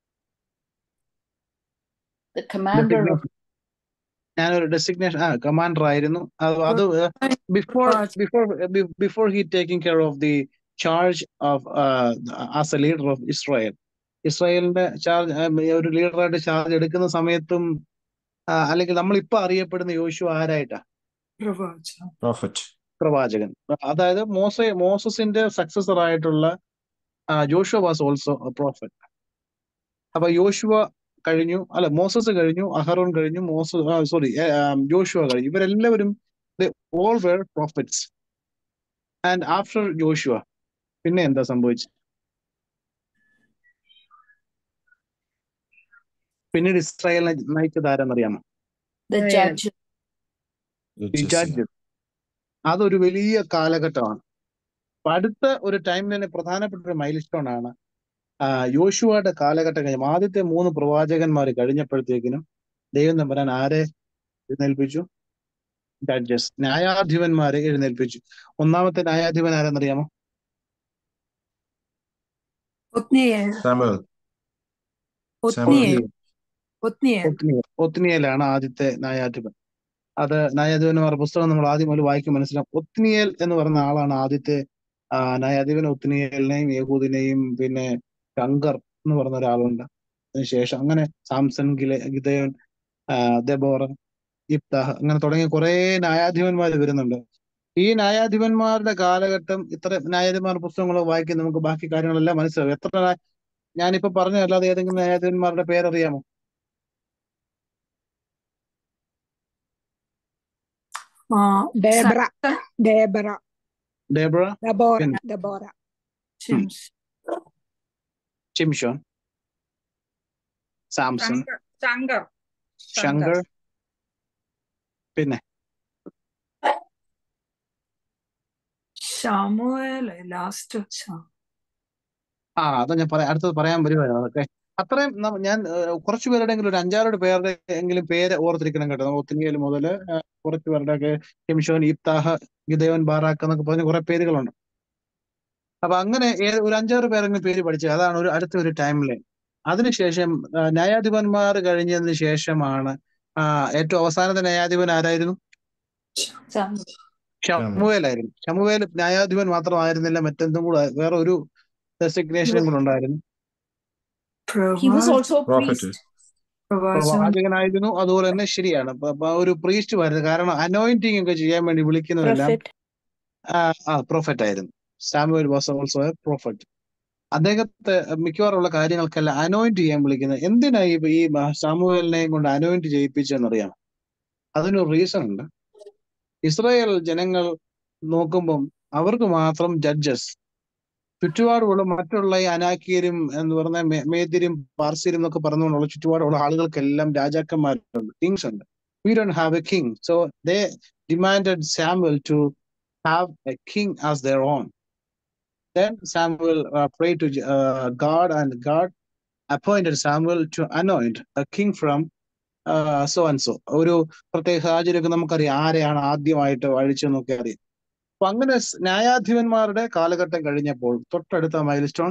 The commander of Designation. ഞാനൊരു ഡെസിഗ്നേഷൻ ആ കമാൻഡർ ആയിരുന്നു. അത് അത് ബിഫോർ പ്രവാചകൻ. Before before he taking care of the charge of as a leader of Israel. ഇസ്രായേലിന്റെ ചാർജ് ഒരു ലീഡറായിട്ട് ചാർജ് എടുക്കുന്ന സമയത്തും ആ, അല്ലെങ്കിൽ നമ്മൾ ഇപ്പൊ അറിയപ്പെടുന്ന യോശുവ ആരായിട്ടാ? പ്രവാചകൻ. പ്രോഫറ്റ്. പ്രവാചകൻ. അതായത് മോസ മോസസിന്റെ സക്സസർ ആയിട്ടുള്ള ജോഷുവ വാസ് ഓൾസോ പ്രോഫറ്റ്. അപ്പൊ യോശുവ കഴിഞ്ഞു, അല്ല മോസസ് കഴിഞ്ഞു, അഹറോൻ കഴിഞ്ഞു, മോസ സോറി ജോഷുവ കഴിഞ്ഞു. ഇവരെല്ലാവരും all were prophets. And after Joshua പിന്നെ എന്താ സംഭവിച്ചത്? പിന്നീട് ഇസ്രായേലിനെ നയിച്ചത് ആരെന്നറിയാമോ? the judge. ഈ ജഡ്ജ്. അതൊരു വലിയ കാലഘട്ടമാണ്. അപ്പൊ അടുത്ത ഒരു ടൈം ലൈന് പ്രധാനപ്പെട്ട ഒരു മൈൽ സ്റ്റോൺ ആണ് ആ, യോശുവയുടെ കാലഘട്ടം കഴിഞ്ഞു. ആദ്യത്തെ മൂന്ന് പ്രവാചകന്മാർ കഴിഞ്ഞപ്പോഴത്തേക്കിനും ദൈവം തമ്പുരാൻ ആരെ എഴുന്നേൽപ്പിച്ചു? ജഡ്ജസ്, ന്യായാധിപന്മാരെ എഴുന്നേൽപ്പിച്ചു. ഒന്നാമത്തെ ന്യായാധിപൻ ആരെന്നറിയാമോ? Othniel. Samuel. Othniel. Othniel. Othniel. ഒത്നിയേലാണ് ആദ്യത്തെ ന്യായാധിപൻ. അത് ന്യായാധിപന്മാർ പുസ്തകം നമ്മൾ ആദ്യം മുതൽ വായിക്കും മനസ്സിലാവും. ഒത്നിയേൽ എന്ന് പറയുന്ന ആളാണ് ആദ്യത്തെ ആ, ന്യായാധിപൻ. ഒത്നിയേലിനെയും യഹൂദിനെയും പിന്നെ ശങ്കർ എന്ന് പറഞ്ഞ ഒരാളുണ്ട്. അതിനുശേഷം അങ്ങനെ സാംസൺ, ഗിലെ ഗിദയോൻ, ആ, ദെബോറ, ഇബ്താഹ് അങ്ങനെ തുടങ്ങിയ കുറെ ന്യായാധിപന്മാർ വരുന്നുണ്ട്. ഈ ന്യായാധിപന്മാരുടെ കാലഘട്ടം ഇത്ര ന്യായാധിപന്മാർ പുസ്തകങ്ങൾ വായിക്കാൻ നമുക്ക് ബാക്കി കാര്യങ്ങളെല്ലാം മനസ്സിലാവും. എത്ര ന്യായ- ഞാനിപ്പോ പറഞ്ഞതല്ലാതെ ഏതെങ്കിലും ന്യായാധിപന്മാരുടെ പേരറിയാമോ? ആ, ഡേബറ സ- ഡേബറ ഡെബോറ, ദബോറ പിന്നെ ദബോറ ഷിംസ്. ഷിംഷോൻ, Samson, Shamgar Shamgar Shamgar Shamgar, പിന്നെ ശമൂവേൽ ലാസ്റ്റ്. ആ അതാ ഞാൻ പറയാം, അടുത്തത് പറയാൻ വരുമായിരുന്നു. അതൊക്കെ അത്രയും ന- ഞാൻ ഏഹ്, കുറച്ച് പേരുടെ എങ്കിലും ഒരു അഞ്ചാറ് പേരുടെ എങ്കിലും പേര് ഓർത്തിരിക്കണം കേട്ടോ. ഒത്തിനിയേൽ മുതൽ കുറച്ച് പേരുടെ ഒക്കെ ഷിംഷോൻ, ഇബ്താഹ്, ഗിദയോൻ, ബാറാക്ക് എന്നൊക്കെ പറഞ്ഞ കുറെ പേരുകളുണ്ട്. അപ്പൊ അങ്ങനെ ഏ- ഒരു അഞ്ചാറ് പേരെങ്കിലും പേര് പഠിച്ചത് അതാണ് ഒരു അടുത്ത ഒരു ടൈം ലൈൻ. അതിനുശേഷം ആ, ന്യായാധിപന്മാർ കഴിഞ്ഞതിന് ശേഷമാണ് ആ, ഏറ്റവും അവസാനത്തെ ന്യായാധിപൻ ആരായിരുന്നു? Samuel. ശമൂവേലായിരുന്നു. ശമൂവേൽ ന്യായാധിപൻ മാത്രമായിരുന്നില്ല, മറ്റെന്തും കൂടെ വേറെ ഒരു He ഡെസിഗ്നേഷനും was, കൂടെ ഉണ്ടായിരുന്നു. he was പ്രവാചകൻ. also a prophet. priest. പ്രവാചകൻ. പ്രവാചകനായിരുന്നു. അതുപോലെ തന്നെ ശരിയാണ്, അപ്പൊ- അപ്പൊ ഒരു പ്രീസ്റ്റ് വരുന്നത്. കാരണം അനോയിന്റിങ് ഒക്കെ ചെയ്യാൻ വേണ്ടി വിളിക്കുന്നതെല്ലാം പ്രൊഫറ്റ് ആ പ്രോഫറ്റ് ആയിരുന്നു. Samuel was also a prophet. അദ്ദേഹത്തെ മിക്കവാറുള്ള കാര്യങ്ങൾക്കെല്ലാം അനോയിന്റ് ചെയ്യാൻ വിളിക്കുന്നത് എന്തിനായി ഈ സാമുവേലിനെയും കൊണ്ട് അനോയിന്റ് ചെയ്യിപ്പിച്ചെന്നറിയാം? അതിനൊരു റീസൺ ഉണ്ട്. ഇസ്രായേൽ ജനങ്ങൾ നോക്കുമ്പം അവർക്ക് മാത്രം ജഡ്ജസ്, ചുറ്റുപാടുമുള്ള മറ്റുള്ള ഈ അനാക്കിയരും എന്ന് പറഞ്ഞ മേ- മേദ്യരും പാർസ്യരും എന്നൊക്കെ പറഞ്ഞുകൊണ്ടുള്ള ചുറ്റുപാടുള്ള ആളുകൾക്കെല്ലാം രാജാക്കന്മാരുണ്ട്, കിങ്സ് ഉണ്ട്. We don't have a king, so they demanded Samuel to have a king as their own. Then Samuel uh, prayed to uh, God, and God appointed Samuel to anoint a king from uh, so and so. ഒരു പ്രത്യേക സാഹചര്യമൊക്കെ നമുക്കറിയാം, ആരെയാണ് ആദ്യമായിട്ട് അഴിച്ചെന്നൊക്കെ അറിയാം. അപ്പൊ അങ്ങനെ സ് ന്യായാധിപന്മാരുടെ കാലഘട്ടം കഴിഞ്ഞപ്പോൾ തൊട്ടടുത്ത മൈൽ സ്റ്റോൺ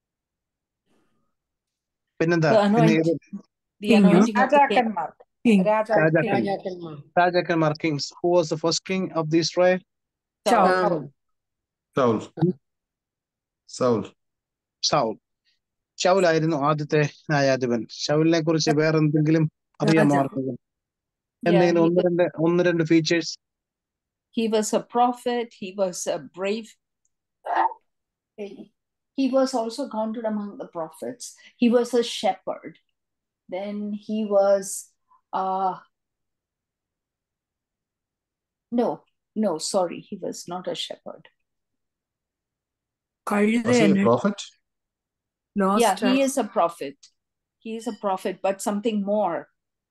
പിന്നെന്താ? The പിന്നെ ഏത്? anointing, the King. anointing of the king. രാജാക്കന്മാർ King. രാജാക്കന്മാർ രാജാക്കന്മാർ. രാജാക്കന്മാർ രാജാക്കന്മാർ, kings. Who was the first king of the Israel? Saul. Saul. Saul Saul. Saul. Saul. ശൗലായിരുന്നു ആദ്യത്തെ ന്യായാധിപൻ. ശൗലിനെ കുറിച്ച് വേറെ എന്തെങ്കിലും അറിയാമോ രാജാവ്. ആർക്കെങ്കിലും? Yeah, എന്തെങ്കിലും he ഒന്ന് was, രണ്ട് ഒന്ന് രണ്ട് features? he was a prophet. He was a brave. He was also counted among the prophets. He was a shepherd. Then he was, uh, no, no, sorry, he was not a shepherd. Was he a കഴുതയല്ല. prophet? Lost Yeah, he track. is a prophet. He is a prophet, but something more.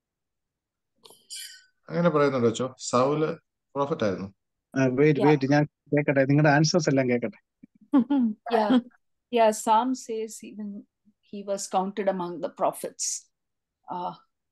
അങ്ങനെ പറയുന്നുണ്ട് വെച്ചോ. Saul prophet ആയിരുന്നു. Wait Yeah, wait ഞാൻ കേൾക്കട്ടെ, നിങ്ങളുടെ answers എല്ലാം കേൾക്കട്ടെ. yeah, yeah. Psalm says even he was counted among the prophets. Uh,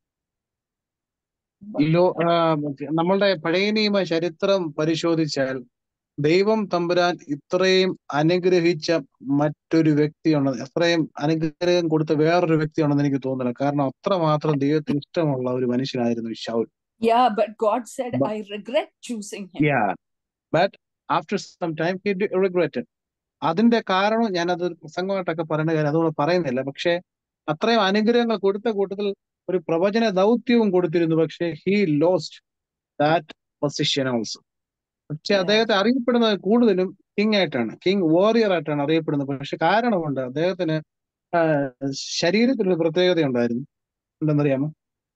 but law ആ, നമ്മളുടെ പഴയ നിയമ ചരിത്രം പരിശോധിച്ചാൽ ദൈവം തമ്പുരാൻ ഇത്രയും അനുഗ്രഹിച്ച മറ്റൊരു വ്യക്തിയുണ്ടെന്ന്, അത്രയും അനുഗ്രഹം കൊടുത്ത വേറൊരു വ്യക്തിയുണ്ടെന്ന് എനിക്ക് തോന്നുന്നില്ല. കാരണം അത്രമാത്രം ദൈവത്തിന് ഇഷ്ടമുള്ള ഒരു മനുഷ്യനായിരുന്നു ഈ Saul. yeah, but God said, But I regret choosing him. yeah, but after some time he did regretted. അതിന്റെ കാരണം ഞാനത് പ്രസംഗമായിട്ടൊക്കെ പറയുന്ന കാര്യം അതുകൊണ്ട് പറയുന്നില്ല. പക്ഷെ അത്രയും അനുഗ്രഹങ്ങൾ കൊടുത്ത കൂട്ടത്തിൽ ഒരു പ്രവചന ദൗത്യവും കൊടുത്തിരുന്നു. പക്ഷെ he lost that position also. പക്ഷെ Yeah, അദ്ദേഹത്തെ അറിയപ്പെടുന്നത് കൂടുതലും കിങ് ആയിട്ടാണ്, കിങ് വാരിയർ ആയിട്ടാണ് അറിയപ്പെടുന്നത്. പക്ഷെ കാരണമുണ്ട്, അദ്ദേഹത്തിന് ആ, ശരീരത്തിലൊരു പ്രത്യേകത ഉണ്ടായിരുന്നു. എന്തെന്നറിയാമോ?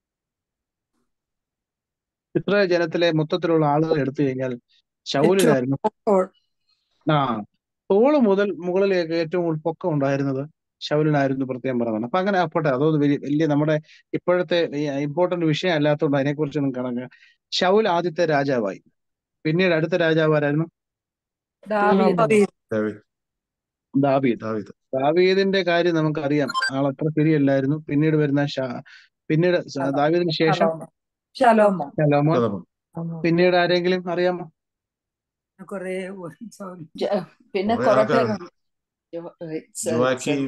ഇസ്രായേൽ ജനത്തിലെ മൊത്തത്തിലുള്ള ആളുകൾ എടുത്തു കഴിഞ്ഞാൽ ഏറ്റവും ശൗലിനായിരുന്നു അപ്പോൾ ആ തോള് മുതൽ മുകളിലേക്ക് ഏറ്റവും കൂടുതൽ പൊക്കം ഉണ്ടായിരുന്നത് ശൗലിനായിരുന്നു പ്രത്യേകം പറയുന്നത്. അപ്പൊ അങ്ങനെ അപ്പോട്ടെ, അതൊന്നും വലിയ വലിയ നമ്മുടെ ഇപ്പോഴത്തെ ഇമ്പോർട്ടന്റ് വിഷയം അല്ലാത്തതുകൊണ്ട് അതിനെക്കുറിച്ചൊന്നും കണക്ക്. ശൗൽ ആദ്യത്തെ രാജാവായി. പിന്നീട് അടുത്ത രാജാവ് ആരായിരുന്നു? David. ദാവീദ്. ദാവീദ്. ദാവീദ്. ദാവീദ്. ദാവീദിന്റെ കാര്യം നമുക്കറിയാം, ആളത്ര ശരിയല്ലായിരുന്നു. പിന്നീട് വരുന്ന ഷാ- പിന്നീട് സ- ദാവീദിന് ശേഷം ശലോമോ. ശലോമോൻ. ശലോമോൻ. പിന്നീട് ആരെങ്കിലും അറിയാമോ? കുറെ സോറി Ja- പിന്നെ കുറെ കുറെ ആൾക്കാർ. പേരുണ്ട്. Jo- it's a- it's a ജോവാക്കീം,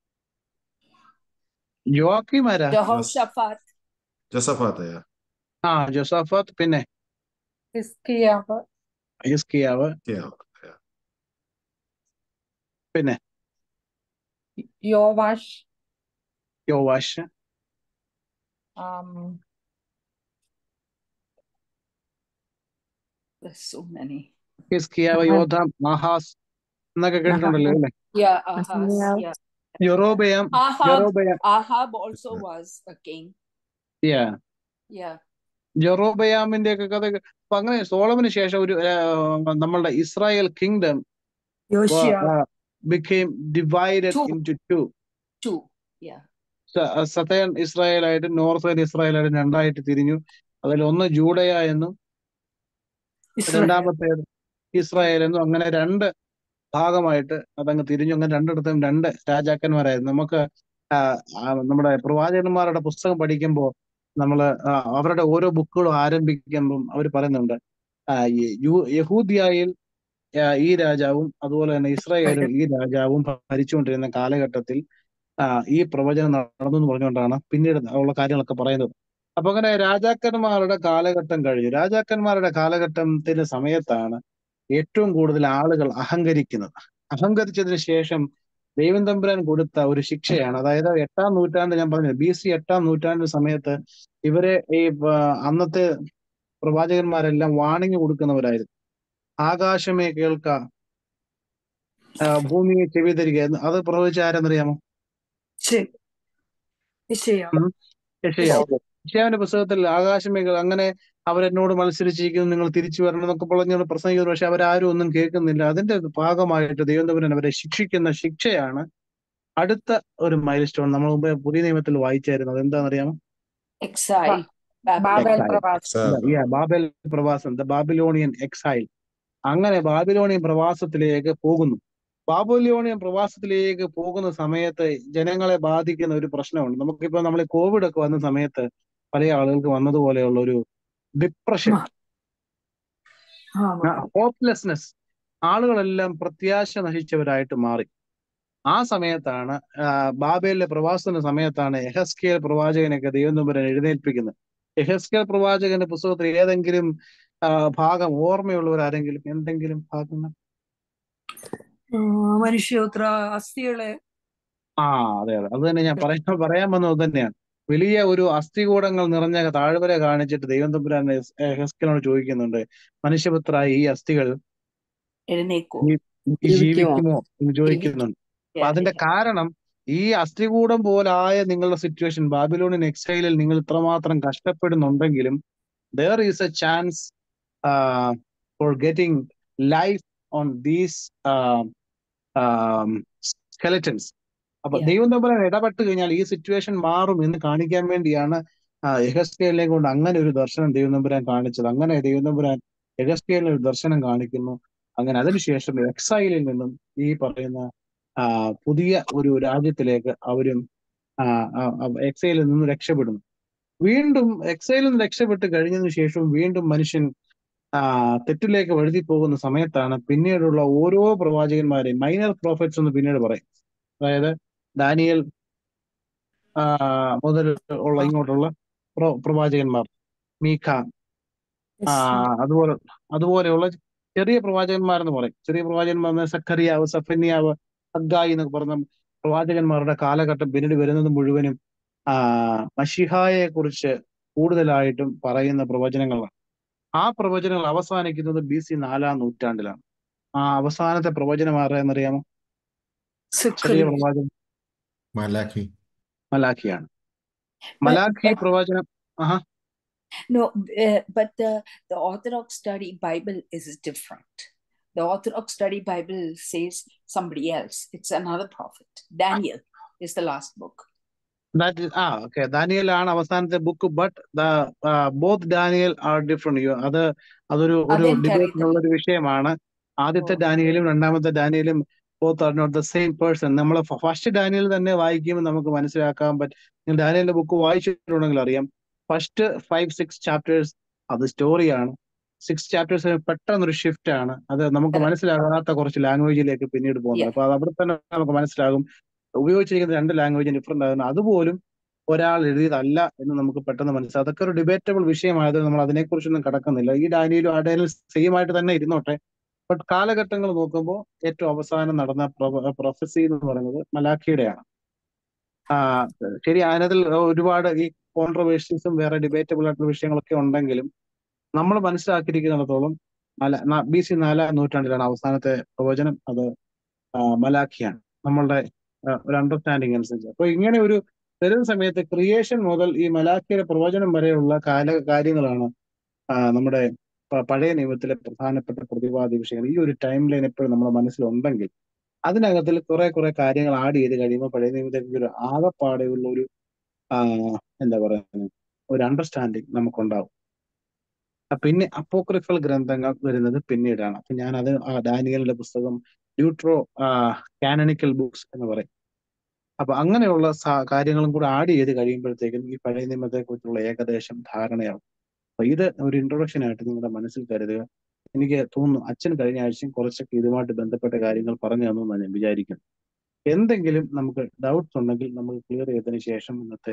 യോവാക്കീം ആരാ? Jehoshaphat. ജോസഫാത്ത്. ആ ജോസഫാത്ത്. പിന്നെ ഹിസ്കിയാവ്, ഹിസ്കിയാവ്. Yeah. പിന്നെ യോവാഷ്, യോവാഷ്. Um, There's so many. ഹിസ്കിയാവ്, യോധാം, ആഹാസ് എന്നൊക്കെ കേട്ടിട്ടുണ്ടല്ലോ അല്ലേ? Yeah, Ahaz. Yeah. Jeroboam. Ahab. Jeroboam. Ahab also was a king. Yeah. Yeah. ജെറോബയാമിന്റെ ഒക്കെ കഥ. അപ്പൊ അങ്ങനെ സോളമന് ശേഷം ഒരു ആ, നമ്മളുടെ ഇസ്രായേൽ കിങ്ഡം യോശിയ, became divided Two. into two. Two. Yeah. Southern ഇസ്രായേലായിട്ടും നോർത്തേൺ ഇസ്രായേലായിട്ടും രണ്ടായിട്ട് തിരിഞ്ഞു. അതിൽ ഒന്ന് ജൂഡയ എന്നും ഇസ്രായേൽ. രണ്ടാമത്തേത് ഇസ്രായേൽ എന്നും, അങ്ങനെ രണ്ട് ഭാഗമായിട്ട് അതങ്ങ് തിരിഞ്ഞു. അങ്ങനെ രണ്ടിടത്തും രണ്ട് രാജാക്കന്മാരായിരുന്നു. നമുക്ക് ആ, ആ, നമ്മുടെ പ്രവാചകന്മാരുടെ പുസ്തകം പഠിക്കുമ്പോൾ നമ്മൾ അവരുടെ ഓരോ ബുക്കുകളും ആരംഭിക്കുമ്പം അവർ പറയുന്നുണ്ട് ആ, ഈ യു- യഹൂദ്യായിൽ ആ, ഈ രാജാവും അതുപോലെ തന്നെ ഇസ്രായേലും ഈ രാജാവും ഭരിച്ചുകൊണ്ടിരുന്ന കാലഘട്ടത്തിൽ ആ, ഈ പ്രവചനം നടന്നു എന്ന് പറഞ്ഞുകൊണ്ടാണ് പിന്നീട് ഉള്ള കാര്യങ്ങളൊക്കെ പറയുന്നത്. അപ്പൊ അങ്ങനെ രാജാക്കന്മാരുടെ കാലഘട്ടം കഴിഞ്ഞു. രാജാക്കന്മാരുടെ കാലഘട്ടത്തിന്റെ സമയത്താണ് ഏറ്റവും കൂടുതൽ ആളുകൾ അഹങ്കരിക്കുന്നത്. അഹങ്കരിച്ചതിന് ശേഷം ദൈവം തമ്പുരാൻ കൊടുത്ത ഒരു ശിക്ഷയാണ്. അതായത് എട്ടാം നൂറ്റാണ്ട്, ഞാൻ പറഞ്ഞത് ബി സി എട്ടാം നൂറ്റാണ്ട് സമയത്ത് ഇവരെ ഈ ആ, അന്നത്തെ പ്രവാചകന്മാരെല്ലാം വാണിംഗ് കൊടുക്കുന്നവരായിരുന്നു. ആകാശമേ കേൾക്ക, ആ, ഭൂമിയെ ചെവി തരിക എന്ന്. അത് പ്രവചിച്ച ആരെന്നറിയാമോ? ശരി. യെശയ്യ. ഉം. യെശയ്യാവ്. യെശയ്യാവിന്റെ പുസ്തകത്തിൽ ആകാശമേ കേൾ- അങ്ങനെ അവരെന്നോട് മത്സരിച്ചിരിക്കുന്നു, നിങ്ങൾ തിരിച്ചു വരണം എന്നൊക്കെ പറഞ്ഞാണ് പ്രസംഗിക്കുന്നത്. പക്ഷെ അവരാരും ഒന്നും കേൾക്കുന്നില്ല. അതിന്റെ ഭാഗമായിട്ട് ദൈവം തമ്പുരാൻ അവരെ ശിക്ഷിക്കുന്ന ശിക്ഷയാണ് അടുത്ത ഒരു മൈൽ സ്റ്റോൺ. നമ്മൾ മുമ്പ് പുതിയ നിയമത്തിൽ വായിച്ചായിരുന്നു. അതെന്താണെന്നറിയാമോ? Exile. Babylon. ബാബേൽ എക്സൈൽ. പ്രവാസം. ബാബേൽ പ്രവാസം, ദ ബാബിലോണിയൻ എക്സൈൽ. അങ്ങനെ ബാബിലോണിയൻ പ്രവാസത്തിലേക്ക് പോകുന്നു. ബാബിലോണിയൻ പ്രവാസത്തിലേക്ക് പോകുന്ന സമയത്ത് ജനങ്ങളെ ബാധിക്കുന്ന ഒരു പ്രശ്നമുണ്ട്. നമുക്കിപ്പോ നമ്മൾ കോവിഡ് ഒക്കെ വന്ന സമയത്ത് പല ആളുകൾക്ക് വന്നതുപോലെയുള്ള ഒരു ഡിപ്രഷൻ, ഹോപ്പ്ലെസ്നെസ്, ആളുകളെല്ലാം പ്രത്യാശ നശിച്ചവരായിട്ട് മാറി. ആ സമയത്താണ് ആ, ബാബേലിലെ പ്രവാസത്തിന്റെ സമയത്താണ് യെഹെസ്കേൽ പ്രവാചകനൊക്കെ ദൈവം തമ്പുരാൻ എഴുന്നേൽപ്പിക്കുന്നത്. യെഹെസ്കേൽ പ്രവാചകന്റെ പുസ്തകത്തിൽ ഏതെങ്കിലും ആ, ഭാഗം ഓർമ്മയുള്ളവരാരെങ്കിലും എന്തെങ്കിലും ഭാഗങ്ങൾ? മനുഷ്യപുത്ര അസ്ഥികളെ. ആ അതെ അതെ, അത് തന്നെ ഞാൻ പറയാൻ പറയാൻ വന്നത് തന്നെയാണ്. വലിയ ഒരു അസ്ഥികൂടങ്ങൾ നിറഞ്ഞ താഴ്വര കാണിച്ചിട്ട് ദൈവം തമ്പുരാൻ യെഹെസ്കേലിനോട് ചോദിക്കുന്നുണ്ട്, മനുഷ്യപുത്ര ഈ അസ്ഥികൾ എഴുന്നേക്കോ. ജീ- ജീവിക്കുമോ എന്ന് ചോദിക്കുന്നുണ്ട്. അപ്പൊ Yeah, അതിന്റെ yeah. കാരണം ഈ അസ്ഥികൂടം പോലായ നിങ്ങളുടെ സിറ്റുവേഷൻ, ബാബിലോണിയൻ എക്സൈലിൽ നിങ്ങൾ ഇത്രമാത്രം കഷ്ടപ്പെടുന്നുണ്ടെങ്കിലും there is a chance uh, for getting life on these uh, um, skeletons. അപ്പൊ Yeah. ദൈവം തമ്പുരാൻ ഇടപെട്ട് കഴിഞ്ഞാൽ ഈ സിറ്റുവേഷൻ മാറും എന്ന് കാണിക്കാൻ വേണ്ടിയാണ് ആ യെഹെസ്കേലിനെ കൊണ്ട് അങ്ങനെ ഒരു ദർശനം ദൈവം തമ്പുരാൻ കാണിച്ചത്. അങ്ങനെ ദൈവം തമ്പുരാൻ യെഹെസ്കേലിന് ഒരു ദർശനം കാണിക്കുന്നു. അങ്ങനെ അതിനുശേഷം എക്സൈലിൽ നിന്നും ഈ പറയുന്ന ആ പുതിയ ഒരു രാജ്യത്തിലേക്ക് അവരും ആ എക്സൈലിൽ നിന്നും രക്ഷപ്പെടുന്നു. വീണ്ടും എക്സൈലിൽ നിന്ന് രക്ഷപ്പെട്ട് കഴിഞ്ഞതിന് ശേഷം വീണ്ടും മനുഷ്യൻ ആ തെറ്റിലേക്ക് വഴുതി പോകുന്ന സമയത്താണ് പിന്നീടുള്ള ഓരോ പ്രവാചകന്മാരെയും മൈനർ പ്രോഫറ്റ്സ് എന്ന് പിന്നീട് പറയും. അതായത് ദാനിയേൽ ആ മുതൽ ഉള്ള ഇങ്ങോട്ടുള്ള പ്രോ പ്രവാചകന്മാർ, മീഖ, ആ Yes, sir. അതുപോലെ അതുപോലെയുള്ള ചെറിയ പ്രവാചകന്മാരെന്ന് പറയും. ചെറിയ പ്രവാചകന്മാർ എന്ന് പറഞ്ഞാൽ സഖറിയാവ്, സഫന്യാവ്, ഹഗ്ഗായി എന്നൊക്കെ പറഞ്ഞ പ്രവാചകന്മാരുടെ കാലഘട്ടം പിന്നീട് വരുന്നത് മുഴുവനും ആ മഷിഹായെ കുറിച്ച് കൂടുതലായിട്ടും പറയുന്ന പ്രവചനങ്ങളാണ്. ആ പ്രവചനങ്ങൾ അവസാനിക്കുന്നത് ബി സി നാലാം നൂറ്റാണ്ടിലാണ്. ആ അവസാനത്തെ പ്രവചനം ആരെന്നറിയാമോ? ചെറിയ Zechariah. പ്രവാചകൻ മലാഖി. മലാഖിയാണ്. But, മലാഖി but പ്രവചനം ആഹാ no, uh, but the, the Orthodox study Bible is different. The Orthodox study Bible says somebody else. It's another prophet. Daniel is the last book. That ആ ഓക്കെ ദാനിയൽ ആണ് അവസാനത്തെ book. But both Daniel are different. അത് അതൊരു ഒരു ഡിബേറ്റിനുള്ള ഒരു വിഷയമാണ്. ആദ്യത്തെ Oh. ഡാനിയലും രണ്ടാമത്തെ ഡാനിയലും both are not the same person. നമ്മൾ ഫസ്റ്റ് ഡാനിയൽ തന്നെ വായിക്കുമ്പോൾ നമുക്ക് മനസ്സിലാക്കാൻ പറ്റും. നിങ്ങൾ ഡാനിയലിന്റെ ബുക്ക് വായിച്ചിട്ടുണ്ടെങ്കിൽ അറിയാം, ഫസ്റ്റ് ഫൈവ് സിക്സ് ചാപ്റ്റേഴ്സ് അത് സ്റ്റോറിയാണ്. സിക്സ് ചാപ്റ്റേഴ്സ് പെട്ടെന്നൊരു ഷിഫ്റ്റ് ആണ്. അത് നമുക്ക് Correct. മനസ്സിലാകാത്ത കുറച്ച് ലാംഗ്വേജിലേക്ക് പിന്നീട് പോകുന്നത്. Yeah. അപ്പൊ അത് അവിടെ തന്നെ നമുക്ക് മനസ്സിലാകും ഉപയോഗിച്ചിരിക്കുന്ന രണ്ട് ലാംഗ്വേജ് ഡിഫറെന്റ് ആകുന്നു. അതുപോലും ഒരാൾ എഴുതിയതല്ല എന്ന് നമുക്ക് പെട്ടെന്ന് മനസ്സിലാവും. അതൊക്കെ ഒരു ഡിബേറ്റബിൾ വിഷയമായത് നമ്മൾ അതിനെക്കുറിച്ചൊന്നും കടക്കുന്നില്ല. ഈ ഡാനിയലും ആ ഡാനിയലും സെയിം ആയിട്ട് തന്നെ ഇരുന്നോട്ടെ. ബട്ട് കാലഘട്ടങ്ങൾ നോക്കുമ്പോൾ ഏറ്റവും അവസാനം നടന്ന പ്രൊഫസി എന്ന് പറയുന്നത് മലാഖിയുടെയാണ്. ആ ശരി, അതിനകത്തിൽ ഒരുപാട് ഈ കോൺട്രവേഴ്സീസും വേറെ ഡിബേറ്റബിൾ ആയിട്ടുള്ള വിഷയങ്ങളൊക്കെ ഉണ്ടെങ്കിലും നമ്മൾ മനസ്സിലാക്കിയിരിക്കുന്നിടത്തോളം മല ബി സി നാലാം നൂറ്റാണ്ടിലാണ് അവസാനത്തെ പ്രവചനം. അത് മലാഖിയാണ് നമ്മളുടെ ഒരു അണ്ടർസ്റ്റാൻഡിങ് അനുസരിച്ച്. അപ്പൊ ഇങ്ങനെ ഒരു വരുന്ന സമയത്ത് ക്രിയേഷൻ മുതൽ ഈ മലാഖിയുടെ പ്രവചനം വരെയുള്ള കാല കാര്യങ്ങളാണ് നമ്മുടെ പഴയ നിയമത്തിലെ പ്രധാനപ്പെട്ട പ്രതിപാദ്യ വിഷയങ്ങൾ. ഈ ഒരു ടൈം ലൈൻ എപ്പോഴും നമ്മുടെ മനസ്സിലുണ്ടെങ്കിൽ അതിനകത്തിൽ കുറെ കുറെ കാര്യങ്ങൾ ആഡ് ചെയ്ത് കഴിയുമ്പോൾ പഴയ നിയമത്തേക്ക് ഒരു ആകെപ്പാടെയുള്ള ഒരു എന്താ പറയുക ഒരു അണ്ടർസ്റ്റാൻഡിങ് നമുക്കുണ്ടാവും. പിന്നെ അപ്പോക്രിഫൽ ഗ്രന്ഥങ്ങൾ വരുന്നത് പിന്നീടാണ്. അപ്പൊ ഞാൻ അത് ഡാനിയലിന്റെ പുസ്തകം ഡ്യൂട്രോ കാനണിക്കൽ ബുക്സ് എന്ന് പറയും. അപ്പൊ അങ്ങനെയുള്ള കാര്യങ്ങളും കൂടെ ആഡ് ചെയ്ത് കഴിയുമ്പോഴത്തേക്കും ഈ പഴയ നിയമത്തെ കുറിച്ചുള്ള ഏകദേശം ധാരണയാവും. അപ്പൊ ഇത് ഒരു ഇൻട്രൊഡക്ഷൻ ആയിട്ട് നിങ്ങളുടെ മനസ്സിൽ കരുതുക. എനിക്ക് തോന്നുന്നു അച്ഛൻ കഴിഞ്ഞ ആഴ്ചയും കുറച്ചൊക്കെ ഇതുമായിട്ട് ബന്ധപ്പെട്ട കാര്യങ്ങൾ പറഞ്ഞു തന്നു എന്നാണ് ഞാൻ വിചാരിക്കുന്നു. എന്തെങ്കിലും നമുക്ക് ഡൗട്ട്സ് ഉണ്ടെങ്കിൽ നമുക്ക് ക്ലിയർ ചെയ്തതിനു ശേഷം ഇന്നത്തെ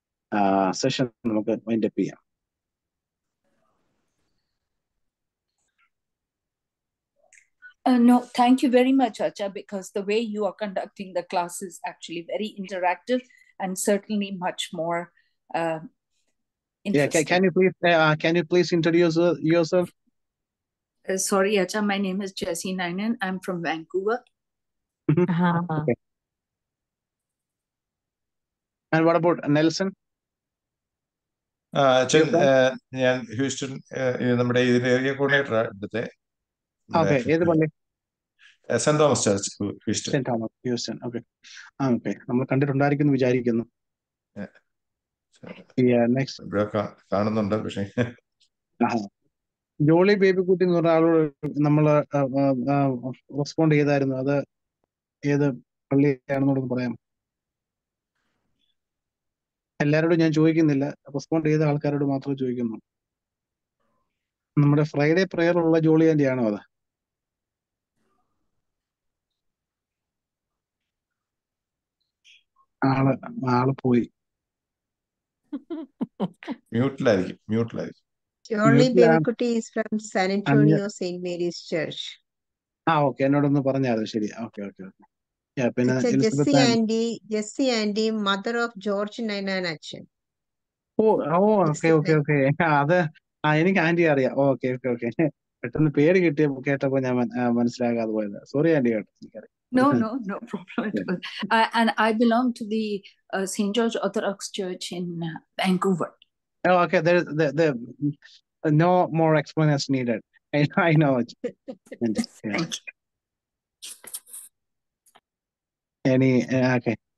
സെഷൻ നമുക്ക് വൈൻഡ് അപ്പ് ചെയ്യാം. Uh, no, thank you very much, Acha, because the way you are conducting the class is actually very interactive and certainly much more uh, interesting. Yeah, can, can you please uh, can you please introduce uh, yourself? Uh, sorry, Acha, my name is Jessie Nainan. I'm from Vancouver. Mm-hmm. Uh-huh. Okay. And what about Nelson? അച്ഛൻ ഞാൻ Houston നമ്മുടെ ഇതിന്റെ area coordinator ഇവിടുത്തെ saint Thomas church Houston. Saint Thomas Houston. Okay ആ okay നമ്മൾ കണ്ടിട്ടുണ്ടായിരിക്കുന്നു വിചാരിക്കുന്നു. കാണുന്നുണ്ട്. പക്ഷേ ജോളി ബേബിക്കുട്ടി എന്ന് പറഞ്ഞ ആളോട് നമ്മൾ റെസ്പോണ്ട് ചെയ്തായിരുന്നു. അത് ഏത് പള്ളിയാണെന്നോടൊന്ന് പറയാം. എല്ലാവരോടും ഞാൻ ചോദിക്കുന്നില്ല, റെസ്പോണ്ട് ചെയ്ത ആൾക്കാരോട് മാത്രമേ ചോദിക്കുന്നു. നമ്മുടെ ഫ്രൈഡേ പ്രെയർ ഉള്ള ജോളി ആന്റി ആണോ അത്? ആള് ആള് പോയി. മ്യൂട്ടിലായിരിക്കും മ്യൂട്ടിലായിരിക്കും Jolly Babykutti is from San Antonio Saint Mary's Church. ആ ഓക്കെ, എന്നോടൊന്ന് പറഞ്ഞായിരുന്നു. ശരി, ഓക്കെ ഓക്കെ ഓക്കെ. പിന്നെ Jessie Andy, Jessie Andy, mother of George Nainan Achan. ഓ ഓ ഓക്കെ ഓക്കെ ഓക്കെ അത് ആ എനിക്ക് ആന്റി അറിയാം. ഓക്കെ ഓക്കെ ഓക്കെ പെട്ടെന്ന് പേര് കിട്ടിയ കേട്ടപ്പോ ഞാൻ മനസ്സിലാകാതെ പോയത്. സോറി ആന്റി കേട്ടോ, എനിക്കറിയാം. No, no, no problem at all. Uh, and I belong to the uh, Saint George Orthodox Church in uh, Vancouver. Oh, okay. There, there, there. No more explanation needed. I, I know it. And, yeah. Thank you. Any? Uh, okay.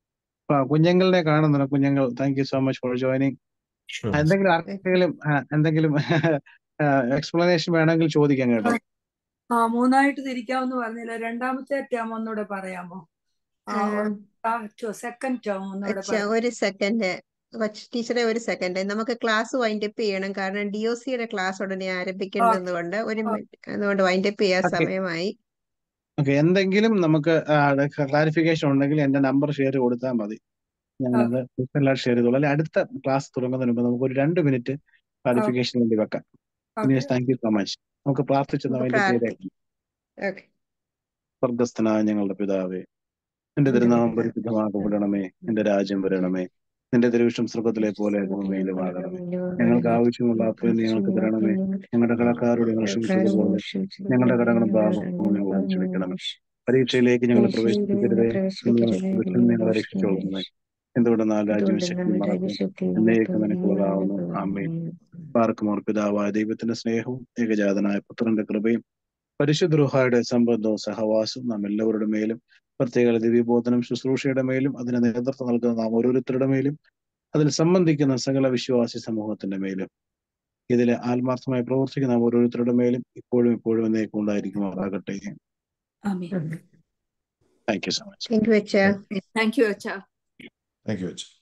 ആ, കുഞ്ഞുങ്ങളെ കാണുന്നുണ്ട്. കുഞ്ഞുങ്ങൾ, thank you so much for joining. Sure. എന്തെങ്കിലും ആർക്കെങ്കിലും ആ, എന്തെങ്കിലും explanation വേണമെങ്കിൽ ചോദിക്കാം കേട്ടോ. ആ മൂന്നായിട്ട് തിരിക്കാമെന്ന് പറഞ്ഞില്ല. രണ്ടാമത്തെ ടേം ഒന്നുകൂടെ പറയാമോ? സെക്കൻഡ് ടേം ഒന്നുകൂടെ അച്ഛാ പറയാം. ഒരു സെക്കൻഡ്, ടീച്ചറെ ഒരു സെക്കൻഡ്, നമുക്ക് ക്ലാസ് വൈൻഡപ്പ് ചെയ്യണം. കാരണം ഡി ഒ സിയുടെ ക്ലാസ് ഉടനെ ആരംഭിക്കേണ്ടത് കൊണ്ട് ഒരു മിനിറ്റ്, അതുകൊണ്ട് വൈൻഡപ്പ് ചെയ്യാൻ ഓക്കെ സമയമായി. ഓക്കെ എന്തെങ്കിലും നമുക്ക് ക്ലാരിഫിക്കേഷൻ ഉണ്ടെങ്കിൽ എന്റെ നമ്പർ ഷെയർ കൊടുത്താൽ മതി. ഞാനത് എല്ലാവരും ഷെയർ ചെയ്തോളൂ. അല്ലെ അടുത്ത ക്ലാസ് തുടങ്ങുന്നതിന് മുമ്പ് നമുക്ക് ഒരു രണ്ട് മിനിറ്റ് ക്ലാരിഫിക്കേഷൻ വേണ്ടി വെക്കാം. Thank you so much. നമുക്ക് പ്രാർത്ഥിച്ചത് നമുക്ക് അതിന്റെ പേരെ പ്രാർത്ഥിക്കാം. ഓക്കെ. സ്വർഗസ്ഥനായ ഞങ്ങളുടെ പിതാവേ, നിന്റെ എന്റെ തിരുനാമം പിതാവേ, പരിശുദ്ധമാക്കപ്പെടണമേ, നിന്റെ രാജ്യം വരണമേ, നിന്റെ തിരുവിഷ്ടം സ്വർഗത്തിലെ പോലെ ഭൂമിയിലുമാകണമേ. ഞങ്ങൾക്ക് ആവശ്യമുള്ള അപ്പോൾ ഞങ്ങൾക്ക് തരണമേ. ഞങ്ങളുടെ കടക്കാരോട് ഞങ്ങൾ ക്ഷമിച്ചതുപോലെ ഞങ്ങളുടെ കടങ്ങളും പാപവും ഞങ്ങളോട് ക്ഷമിക്കണമേ. പരീക്ഷയിലേക്ക് ഞങ്ങളെ പ്രവേശിപ്പിക്കരുതേ, ഞങ്ങളെ രക്ഷിച്ചോളണമേ. എന്തുകൊണ്ടെന്നാൽ രാജ്യവും ശക്തിയും മഹത്വവും എന്നേക്കും നിനക്കുള്ളതാവുന്നു. ആമേൻ. പാർക്കുമോർ പിതാവായ ദൈവത്തിന്റെ സ്നേഹവും ഏകജാതനായ പുത്രന്റെ കൃപയും പരിശുദ്ധ റൂഹായുടെ സംബന്ധവും സഹവാസവും നാം എല്ലാവരുടെ മേലും, പ്രത്യേക ദിവ്യബോധനം ശുശ്രൂഷയുടെ മേലും അതിന് നേതൃത്വം നൽകുന്ന നാം ഓരോരുത്തരുടെ മേലും അതിൽ സംബന്ധിക്കുന്ന സകല വിശ്വാസി സമൂഹത്തിന്റെ മേലും ഇതിൽ ആത്മാർത്ഥമായി പ്രവർത്തിക്കുന്ന നാം ഓരോരുത്തരുടെ മേലും ഇപ്പോഴും ഇപ്പോഴും എന്നേക്കും ഉണ്ടായിരിക്കുമാറാകട്ടെ. ആമേൻ. Thank you so much. Thank you അച്ഛാ. Thank you, Acha. Thank U.